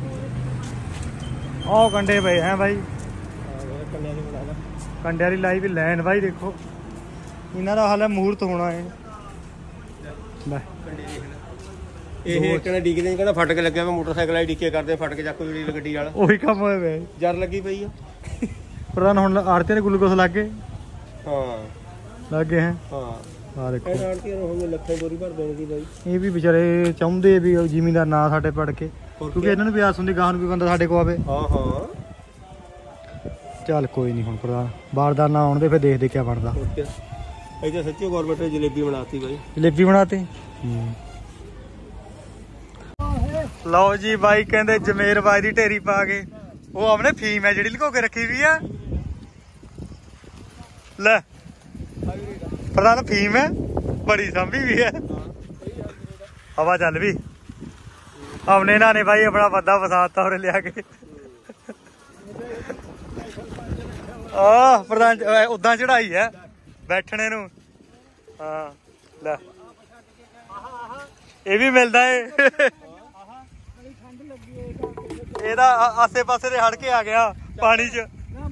ਉਹ ਕੰਡੇ ਪਏ ਹੈ ਭਾਈ ਹਾਂ ਇਹ ਕੰਨਿਆ ਦੇ ਬਣਾ ਕੰਡੇ ਵਾਲੀ ਲਾਈ ਵੀ ਲੈਣ ਭਾਈ ਦੇਖੋ ਇਹਨਾਂ ਦਾ ਹਾਲੇ ਮੂਹਰਤ ਹੋਣਾ ਹੈ ਲੈ ਕੰਡੇ ਦੇਖ ਲੈ ਇਹ ਇੱਕ ਨੇ ਡੀਕਦੇ ਨਹੀਂ ਕਹਿੰਦਾ ਫਟ ਕੇ ਲੱਗਿਆ ਵਾ ਮੋਟਰਸਾਈਕਲ ਵਾਲੀ ਡੀਕੇ ਕਰਦੇ ਫਟ ਕੇ ਚੱਕੋ ਜਿਹੜੀ ਗੱਡੀ ਵਾਲਾ ਉਹੀ ਕੰਮ ਹੋਇਆ ਵੇ ਜਰ ਲੱਗੀ ਪਈ ਆ ਪ੍ਰਧਾਨ ਹੁਣ ਆੜਤੇ ਦੇ ਗਲੂਕੋਸ ਲੱਗ ਗਏ ਹਾਂ ਲੱਗੇ ਹੈ ਹਾਂ ਆ ਦੇਖੋ ਇਹ ਆੜਤੀ ਨੂੰ ਲੱਖਾਂ ਬੋਰੀ ਭਰ ਦੇਣੀ ਸੀ ਬਾਈ ਇਹ ਵੀ ਵਿਚਾਰੇ ਚਾਹੁੰਦੇ ਵੀ ਜ਼ਿਮੀਂਦਾਰ ਨਾ ਸਾਡੇ ਪੜ ਕੇ ਕਿਉਂਕਿ ਇਹਨਾਂ ਨੂੰ ਵੀ ਆਸ ਹੁੰਦੀ ਗਾਹ ਨੂੰ ਵੀ ਬੰਦਾ ਸਾਡੇ ਕੋਲ ਆਵੇ ਹਾਂ ਹਾਂ ਚੱਲ ਕੋਈ ਨਹੀਂ ਹੁਣ ਪ੍ਰਧਾਨ ਬਾਰਦਾਰ ਨਾ ਆਉਣ ਦੇ ਫਿਰ ਦੇਖਦੇ ਕਿਆ ਬਣਦਾ ਇਹ ਤਾਂ ਸੱਚੀ ਗਵਰਨਮੈਂਟ ਨੇ ਜਲੇਬੀ ਬਣਾਤੀ ਬਾਈ ਜਲੇਬੀ ਬਣਾਤੀ ਲਓ ਜੀ ਬਾਈ ਕਹਿੰਦੇ ਜਮੇਰ ਬਾਈ ਦੀ ਢੇਰੀ ਪਾ ਕੇ ਉਹ ਆਪਣੇ ਫੀਮ ਹੈ ਜਿਹੜੀ ਲੁਕੋ ਕੇ ਰੱਖੀ ਵੀ ਆ ਲੈ ਪ੍ਰਧਾਨ ਫੀਮ ਹੈ ਬੜੀ ਸੰਭੀ ਵੀ ਹੈ ਹਵਾ ਚੱਲ ਵੀ ਆਪਣੇ ਇਹਨਾਂ ਨੇ ਬਾਈ ਆਪਣਾ ਵੱਡਾ ਵਸਾਤਾ ਉਰੇ ਲਿਆ ਕੇ ਆਹ ਪ੍ਰਧਾਨ ਉਦਾਂ ਚੜਾਈ ਹੈ ਬੈਠਣੇ ਨੂੰ ਹਾਂ ਲੈ ਇਹ ਵੀ ਮਿਲਦਾ ਏ ਇਹਦਾ ਆਸੇ ਪਾਸੇ ਦੇ ਹੜ ਕੇ ਆ ਗਿਆ ਪਾਣੀ ਚ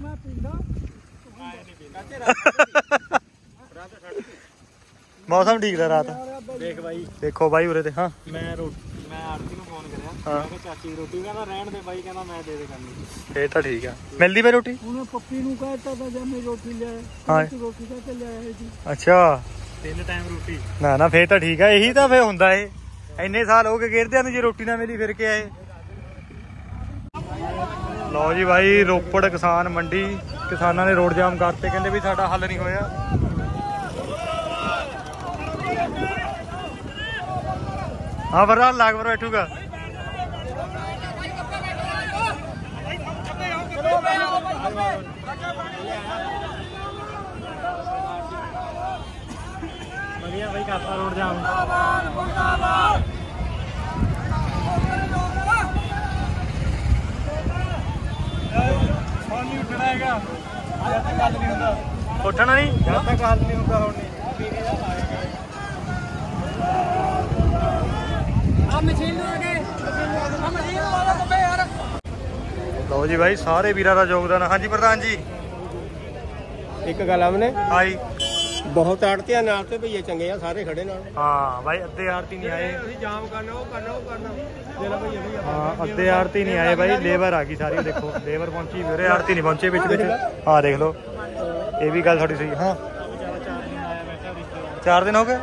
ਮੌਸਮ ਠੀਕ ਦਾ ਰਾਤ ਦੇਖ ਬਾਈ ਦੇਖੋ ਬਾਈ ਉਰੇ ਤੇ ਹਾਂ ਮੈਂ ਰੋਟੀ ਮੈਂ ਆਰਤੀ ਨੂੰ ਫੋਨ ਕਰਿਆ ਹਾਂ। ਮੈਂ ਕਿਹਾ ਚਾਚੀ ਦੀ ਰੋਟੀ ਕਹਿੰਦਾ ਰਹਿਣ ਦੇ ਬਾਈ ਕਹਿੰਦਾ ਮੈਂ ਦੇ ਦੇ ਕਰਨੀ ਇਹ ਤਾਂ ਠੀਕ ਆ ਮਿਲਦੀ ਪਈ ਰੋਟੀ ਉਹਨੇ ਪੱਪੀ ਨੂੰ ਕਹਿਤਾ ਤਾਂ ਜਦ ਮੈਂ ਰੋਟੀ ਲਿਆ ਹਾਂ ਰੋਟੀ ਕਾ ਤੇ ਲਿਆ ਜੀ ਅੱਛਾ ਤਿੰਨ ਟਾਈਮ ਰੋਟੀ ਨਾ ਨਾ ਫੇਰ ਤਾਂ ਠੀਕ ਆ ਇਹੀ ਤਾਂ ਫੇਰ ਹੁੰਦਾ ਏ ਇੰਨੇ ਸਾਲ ਹੋ ਗਏ ਗੇਰਦਿਆਂ ਨੂੰ ਜੇ ਰੋਟੀ ਨਾ ਮਿਲੀ ਫਿਰ ਕੇ ਆਏ ਲਓ ਜੀ ਭਾਈ ਰੋਪੜ ਕਿਸਾਨ ਮੰਡੀ ਕਿਸਾਨਾਂ ਨੇ ਰੋਡ ਜਾਮ ਕਰਤੇ ਕਹਿੰਦੇ ਵੀ ਸਾਡਾ ਹੱਲ ਨਹੀਂ ਹੋਇਆ ਹਾਂ ਵਰਦਾਨ ਲਾਗ ਵਰ ਬੈਠੂਗਾ ਵਧੀਆ ਬਾਈ ਕਾਪਾ ਰੋਡ ਜਾਮ ਹੁਣ ਨਹੀਂ ਉੱਠਣਾ ਹੈਗਾ ਜਦ ਤੱਕ ਗੱਲ ਨਹੀਂ ਹੁੰਦਾ ਉੱਠਣਾ ਨਹੀਂ ਜਦ ਤੱਕ ਗੱਲ ਨਹੀਂ ਹੁੰਦਾ ਹੁਣ ਨਹੀਂ ਆ ਮਸ਼ੀਨ ਨੂੰ ਅਗੇ ਆ ਮਸ਼ੀਨ ਵਾਲਾ ਬੱਬੇ ਯਾਰ ਲਓ ਜੀ ਭਾਈ ਸਾਰੇ ਵੀਰਾਂ ਦਾ ਯੋਗਦਾਨ ਹਾਂਜੀ ਪ੍ਰਧਾਨ ਜੀ ਇੱਕ ਗੱਲ ਆਮਨੇ ਹਾਈ ਬਹੁਤ ਆੜਤੀਆਂ ਨਾਲ ਤੇ ਭਈਏ ਚੰਗੇ ਆ ਸਾਰੇ ਖੜੇ ਨਾਲ ਹਾਂ ਭਾਈ ਅੱਧੇ ਆਰਤੀ ਨਹੀਂ ਆਏ ਅਸੀਂ ਜਾਮ ਕਰਨਾ ਉਹ ਕਰਨਾ ਉਹ ਕਰਨਾ ਜਿਹੜਾ ਭਈਏ ਭਈਆ ਹਾਂ ਅੱਧੇ ਆਰਤੀ ਨਹੀਂ ਆਏ ਭਾਈ ਲੇਬਰ ਆ ਗਈ ਸਾਰੀ ਦੇਖੋ ਲੇਬਰ ਪਹੁੰਚੀ ਵੀਰੇ ਆਰਤੀ ਨਹੀਂ ਪਹੁੰਚੇ ਵਿੱਚ ਵਿੱਚ ਹਾਂ ਦੇਖ ਲਓ ਇਹ ਵੀ ਗੱਲ ਤੁਹਾਡੀ ਸਹੀ ਹਾਂ ਚਾਰ ਦਿਨ ਹੋ ਗਏ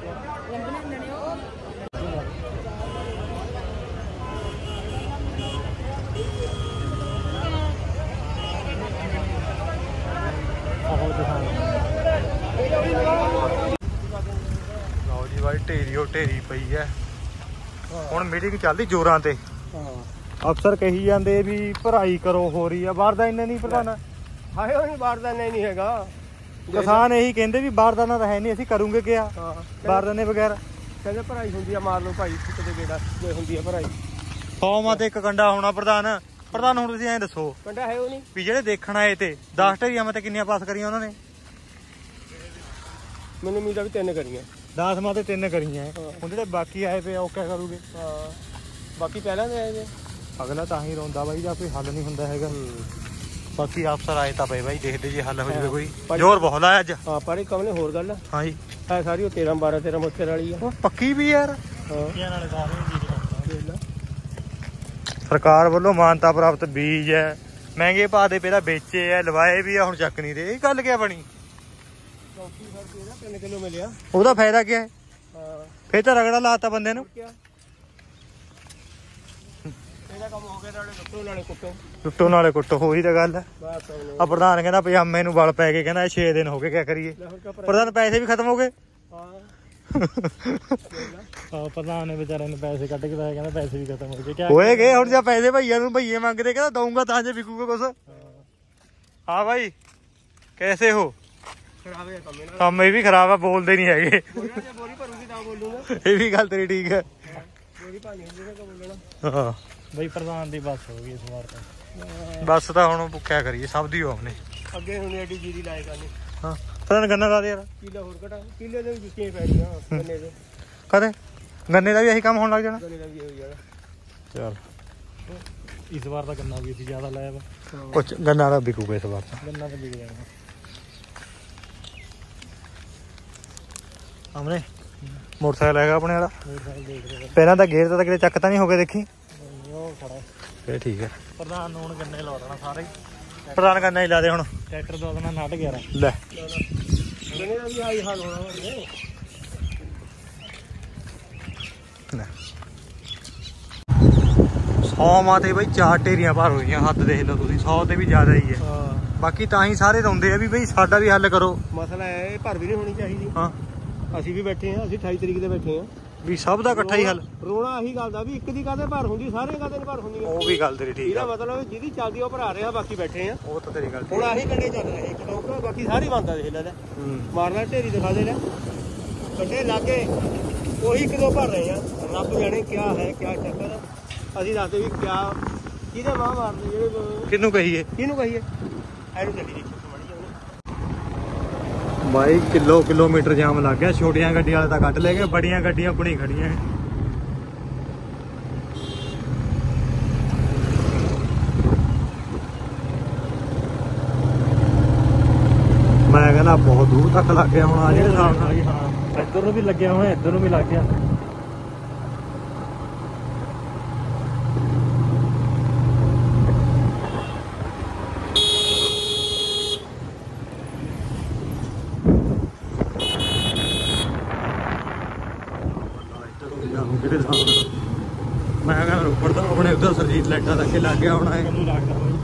ਲਓ ਜੀ ਭਾਈ ਢੇਰੀ ਉਹ ਢੇਰੀ ਪਈ ਹੈ ਹੁਣ ਮੀਟਿੰਗ ਚੱਲਦੀ ਜ਼ੋਰਾਂ ਤੇ ਅਫਸਰ ਕਹੀ ਜਾਂਦੇ ਵੀ ਭਰਾਈ ਕਰੋ ਹੋ ਰਹੀ ਆ ਬਾਰਦਾ ਇੰਨੇ ਨਹੀਂ ਪ੍ਰਧਾਨ ਹਾਏ ਉਹ ਨਹੀਂ ਬਾਰਦਾਨਾ ਨਹੀਂ ਹੈਗਾ ਕਿਸਾਨ ਇਹੀ ਕਹਿੰਦੇ ਵੀ ਬਾਰਦਾਨਾ ਤਾਂ ਹੈ ਨਹੀਂ ਅਸੀਂ ਕਰੂਗੇ ਕਿਆ ਬਾਰਦਾਨੇ ਵਗੈਰਾ ਕਹਿੰਦੇ ਭਰਾਈ ਹੁੰਦੀ ਆ ਮਾਰ ਲਓ ਭਾਈ ਕਿਤੇ ਗੇੜਾ ਜੇ ਹੁੰਦੀ ਆ ਭਰਾਈ ਸੌ ਮਾ ਤੇ ਇੱਕ ਕੰਡਾ ਹੋਣਾ ਪ੍ਰਧਾਨ ਪ੍ਰਧਾਨ ਹੁਣ ਤੁਸੀਂ ਐਂ ਦੱਸੋ ਕੰਡਾ ਹੈ ਉਹ ਨਹੀਂ ਵੀ ਜਿਹੜੇ ਦੇਖਣ ਆਏ ਤੇ ਦਸ ਢੇਰੀਆਂ ਮਤੇ ਕਿੰਨੀਆਂ ਪਾਸ ਕਰੀਆਂ ਉਹਨਾਂ ਨੇ ਮੈਨੂੰ ਉਮੀਦ ਆ ਵੀ ਤਿੰਨ ਕਰੀਆਂ ਦਸ ਮਾ ਤੇ ਤਿੰਨ ਕਰੀਆਂ ਹੁਣ ਜਿਹੜੇ ਬਾਕੀ ਆਏ ਪਏ ਉਹ ਕਿਆ ਕਰੂਗੇ ਹਾਂ ਬਾਕੀ ਪਹਿਲਾਂ ਦੇ ਆਏ ਨੇ ਅਗਲਾ ਤਾਂ ਹੀ ਰੋਂਦਾ ਬਾਈ ਜਾਂ ਕੋਈ ਹੱਲ ਨਹੀਂ ਹੁੰਦਾ ਹੈਗਾ ਬਾਕੀ ਅਫਸਰ ਆਏ ਤਾਂ ਪਏ ਬਾਈ ਦੇਖਦੇ ਜੇ ਹੱਲ ਹੋ ਜਾਵੇ ਕੋਈ ਜ਼ੋਰ ਬਹੁਤ ਆ ਅੱਜ ਹਾਂ ਪਰ ਇੱਕ ਕਮਲੇ ਹੋਰ ਗੱਲ ਹਾਂਜੀ ਹੈ ਸਾਰੀ ਉਹ ਤੇਰਾਂ ਬਾਰਾਂ ਤੇਰਾਂ ਮੁੱਛਰ ਵਾਲੀ ਆ ਉਹ ਪੱਕੀ ਵੀ ਯਾਰ ਹਾਂ ਨਾਲੇ ਸਾਰੇ ਸਰਕਾਰ ਵੱਲੋਂ ਮਾਨਤਾ ਪ੍ਰਾਪਤ ਬੀਜ ਹੈ ਮਹਿੰਗੇ ਭਾਅ ਦੇ ਪਹਿਲਾਂ ਵੇਚੇ ਆ ਲਵਾਏ ਵੀ ਆ ਹੁਣ ਚੱਕ ਨਹੀਂ ਰਹੇ ਇਹ ਗੱਲ ਕਿਆ ਬਣੀ ਤਿੰਨ ਕਿਲੋ ਮਿਲਿਆ ਉਹਦਾ ਫਾਇਦਾ ਕੀ ਹੈ ਹਾਂ ਫੇਰ ਤਾਂ ਰਗੜਾ ਲਾਤਾ ਬੰਦੇ ਨੂੰ ਇਹਦਾ ਕੰਮ ਹੋ ਗਿਆ ਨਾਲੇ ਕੁੱਟੋ ਨਾਲੇ ਕੁੱਟੋ ਟੁੱਟੋ ਨਾਲੇ ਕੁੱਟੋ ਹੋਈ ਤਾਂ ਗੱਲ ਹੈ ਬਸ ਆ ਪ੍ਰਧਾਨ ਕਹਿੰਦਾ ਪਜਾਮੇ ਨੂੰ ਵਲ ਪੈ ਕੇ ਕਹਿੰਦਾ ਛੇ ਦਿਨ ਹੋ ਗਏ ਕਿਆ ਕਰੀਏ ਪ੍ਰਧਾਨ ਪੈਸੇ ਵੀ ਖਤਮ ਹੋ ਗਏ ਹਾਂ ਆ ਪ੍ਰਧਾਨ ਨੇ ਵਿਚਾਰੇ ਨੇ ਪੈਸੇ ਕੱਢ ਕੇ ਪਾਏ ਕਹਿੰਦਾ ਪੈਸੇ ਵੀ ਖਤਮ ਹੋ ਗਏ ਕਿਆ ਹੋਏ ਗਏ ਹੁਣ ਜੇ ਪੈਸੇ ਭਈਆ ਨੂੰ ਭਈਏ ਮੰਗਦੇ ਕਹਿੰਦਾ ਦਊਂਗਾ ਤਾਂ ਜੇ ਵਿਕੂਗਾ ਕੁਛ ਹਾਂ ਭਾਈ ਕੈਸੇ ਹੋ ਖਰਾਬ ਹੈ ਕੰਮ ਇਹਨਾਂ ਕੰਮ ਇਹ ਵੀ ਖਰਾਬ ਆ ਬੋਲਦੇ ਨਹੀਂ ਹੈਗੇ ਦਾ ਬੋਰੀ ਭਰੂਗੀ ਤਾਂ ਬੋਲੂਗਾ ਇਹ ਵੀ ਗੱਲ ਤੇਰੀ ਠੀਕ ਹੈ ਬੋਰੀ ਭਾਣੀ ਹੁੰਦੀ ਨਾ ਕੋ ਬੋਲਣਾ ਹਾਂ ਬਈ ਪ੍ਰਧਾਨ ਦੀ ਬੱਸ ਹੋ ਗਈ ਇਸ ਵਾਰ ਤਾਂ ਬਸ ਤਾਂ ਹੁਣ ਭੁੱਖਿਆ ਕਰੀਏ ਸਭ ਦੀ ਹੋਣੇ ਅੱਗੇ ਹੁਣ ਐਡੀ ਜੀਰੀ ਲਾਏ ਕਰਨੀ ਹਾਂ ਪ੍ਰਧਾਨ ਗੰਨਾ ਲਾ ਦੇ ਯਾਰ ਕਿੱਲਾ ਹੋਰ ਘਟਾ ਕਿੱਲੇ ਦੇ ਵੀ ਜੁੱਤੀਆਂ ਪੈ ਗਈਆਂ ਗੰਨੇ ਦੇ ਕਦੇ ਗੰਨੇ ਦਾ ਵੀ ਇਹੀ ਕੰਮ ਹੋਣ ਲੱਗ ਜਾਣਾ ਗੰਨੇ ਦਾ ਵੀ ਹੋ ਜਾਣਾ ਚਲ ਇਸ ਵਾਰ ਤਾਂ ਗੰਨਾ ਵੀ ਅਸੀਂ ਜ਼ਿਆਦਾ ਲਾਇਆ ਵਾ ਕੁਛ ਗੰਨਾ ਦਾ ਵਿਕੂਗਾ ਇਸ ਵਾਰ ਤਾਂ ਗੰਨਾ ਤਾਂ ਵਿਕ ਜਾਣਾ ਸਾਹਮਣੇ ਮੋਟਰਸਾਈਕਲ ਹੈਗਾ ਆਪਣੇ ਵਾਲਾ ਮੋਟਰਸਾਈਕਲ ਦੇਖ ਰਹੇ ਪਹਿਲਾਂ ਤਾਂ ਗੇਅਰ ਤਾਂ ਕਿਤੇ ਚੱਕ ਤਾਂ ਨਹੀਂ ਹੋ ਗਿਆ ਦੇਖੀ ਉਹ ਖੜਾ ਫੇਰ ਠੀਕ ਹੈ ਪ੍ਰਧਾਨ ਨੂੰ ਹੁਣ ਗੰਨੇ ਲਾ ਦੇਣਾ ਸਾਰੇ ਪ੍ਰਧਾਨ ਗੰਨਾ ਹੀ ਲਾ ਦੇ ਹੁਣ ਟਰੈਕਟਰ ਦਾ ਉਹਦਾ ਨਾਟ ਗਿਆਰਾਂ ਲੈ ਗੰਨੇ ਦਾ ਵੀ ਆਈ ਹਾਲ ਹੋਣਾ ਉਹਨੇ। ਸੌ ਮਾਂ ਤੇ ਬਈ ਚਾਰ ਢੇਰੀਆਂ ਭਰ ਹੋਈਆਂ, ਹੱਦ ਦੇਖ ਲਓ ਤੁਸੀਂ, ਸੌ ਤੇ ਵੀ ਜ਼ਿਆਦਾ ਹੀ ਹੈ। ਹਾਂ ਬਾਕੀ ਤਾਂ ਹੀ ਸਾਰੇ ਰੋਂਦੇ ਆ ਵੀ ਬਈ ਸਾਡਾ ਵੀ ਹੱਲ ਕਰੋ। ਮਸਲਾ ਇਹ ਭਰ ਵੀ ਨਹੀਂ ਹੋਣੀ ਚਾਹੀਦੀ। ਹਾਂ ਅਸੀਂ ਵੀ ਬੈਠੇ ਹਾਂ, ਅਸੀਂ ਅਠਾਈ ਤਰੀਕ ਦੇ ਬੈਠੇ ਹਾਂ ਵੀ ਸਭ ਦਾ ਇਕੱਠਾ ਹੀ ਹੱਲ। ਰੋਣਾ ਆਹੀ ਗੱਲ ਦਾ ਵੀ ਇੱਕ ਦੀ ਕਾਹਦੇ ਭਰ ਹੁੰਦੀ, ਸਾਰੇ ਕਾਹਦੇ ਨਹੀਂ ਭਰ ਹੁੰਦੀਆਂ। ਉਹ ਵੀ ਗੱਲ ਤੇਰੀ ਠੀਕ ਇਹਦਾ ਆ, ਮਤਲਬ ਜਿਹਦੀ ਚੱਲਦੀ ਉਹ ਭਰਾ ਰਿਹਾ, ਬਾਕੀ ਬੈਠੇ ਆ। ਉਹ ਤਾਂ ਤੇਰੀ ਗੱਲ ਹੁਣ ਆਹੀ ਕੰਡੇ ਚੱਲ ਰਹੇ ਇੱਕ ਦੋ, ਬਾਕੀ ਸਾਰੀ ਬੰਦਾ ਦੇਖ ਲੈ ਲੈ ਮਾਰਨਾ ਢੇਰੀ ਦਿਖਾ ਦੇ ਲੈ ਕੰਡੇ ਲਾਗੇ, ਉਹੀ ਇੱਕ ਦੋ ਭਰ ਰਹੇ ਆ। ਰੱਬ ਜਾਣੇ ਕਿਆ ਹੈ ਕਿਆ ਚੱਕਰ। ਅਸੀਂ ਦੱਸਦੇ ਵੀ ਕਿਆ ਕਿਹਦੇ ਮਾਂ ਮਾਰਦੇ ਜਿਹੜੇ ਕਿਹਨੂੰ ਕਹੀਏ ਕਿਹਨੂੰ ਕਹੀਏ। ਐਨੂੰ ਚੱਲੀ ਦੇਖੀ ਬਾਈ, ਕਿਲੋ ਕਿਲੋਮੀਟਰ ਜਾਮ ਲੱਗ ਗਿਆ। ਛੋਟੀਆਂ ਗੱਡੀਆਂ ਵਾਲੇ ਤਾਂ ਕੱਢ ਲੈ ਗਏ, ਬੜੀਆਂ ਗੱਡੀਆਂ ਆਪਣੀ ਖੜੀਆਂ। ਮੈਂ ਕਹਿੰਦਾ ਬਹੁਤ ਦੂਰ ਤੱਕ ਲੱਗ ਗਿਆ ਹੁਣ ਆ ਜਿਹੜੇ ਹਿਸਾਬ ਨਾਲ। ਹਾਂ ਇੱਧਰ ਨੂੰ ਵੀ ਲੱਗਿਆ ਹੋਇਆ, ਇੱਧਰ ਨੂੰ ਵੀ ਲੱਗ ਗਿਆ। ਮੈਂ ਕਹਿੰਦਾ ਰੋਪੜ ਦਾ ਆਪਣੇ ਉਧਰ ਸਰਜੀਤ ਲਾਈਟਾਂ ਤੱਕ ਲੱਗ ਗਿਆ ਹੋਣਾ ਹੈ। ਮੈਨੂੰ ਲੱਗਦਾ ਬਾਈ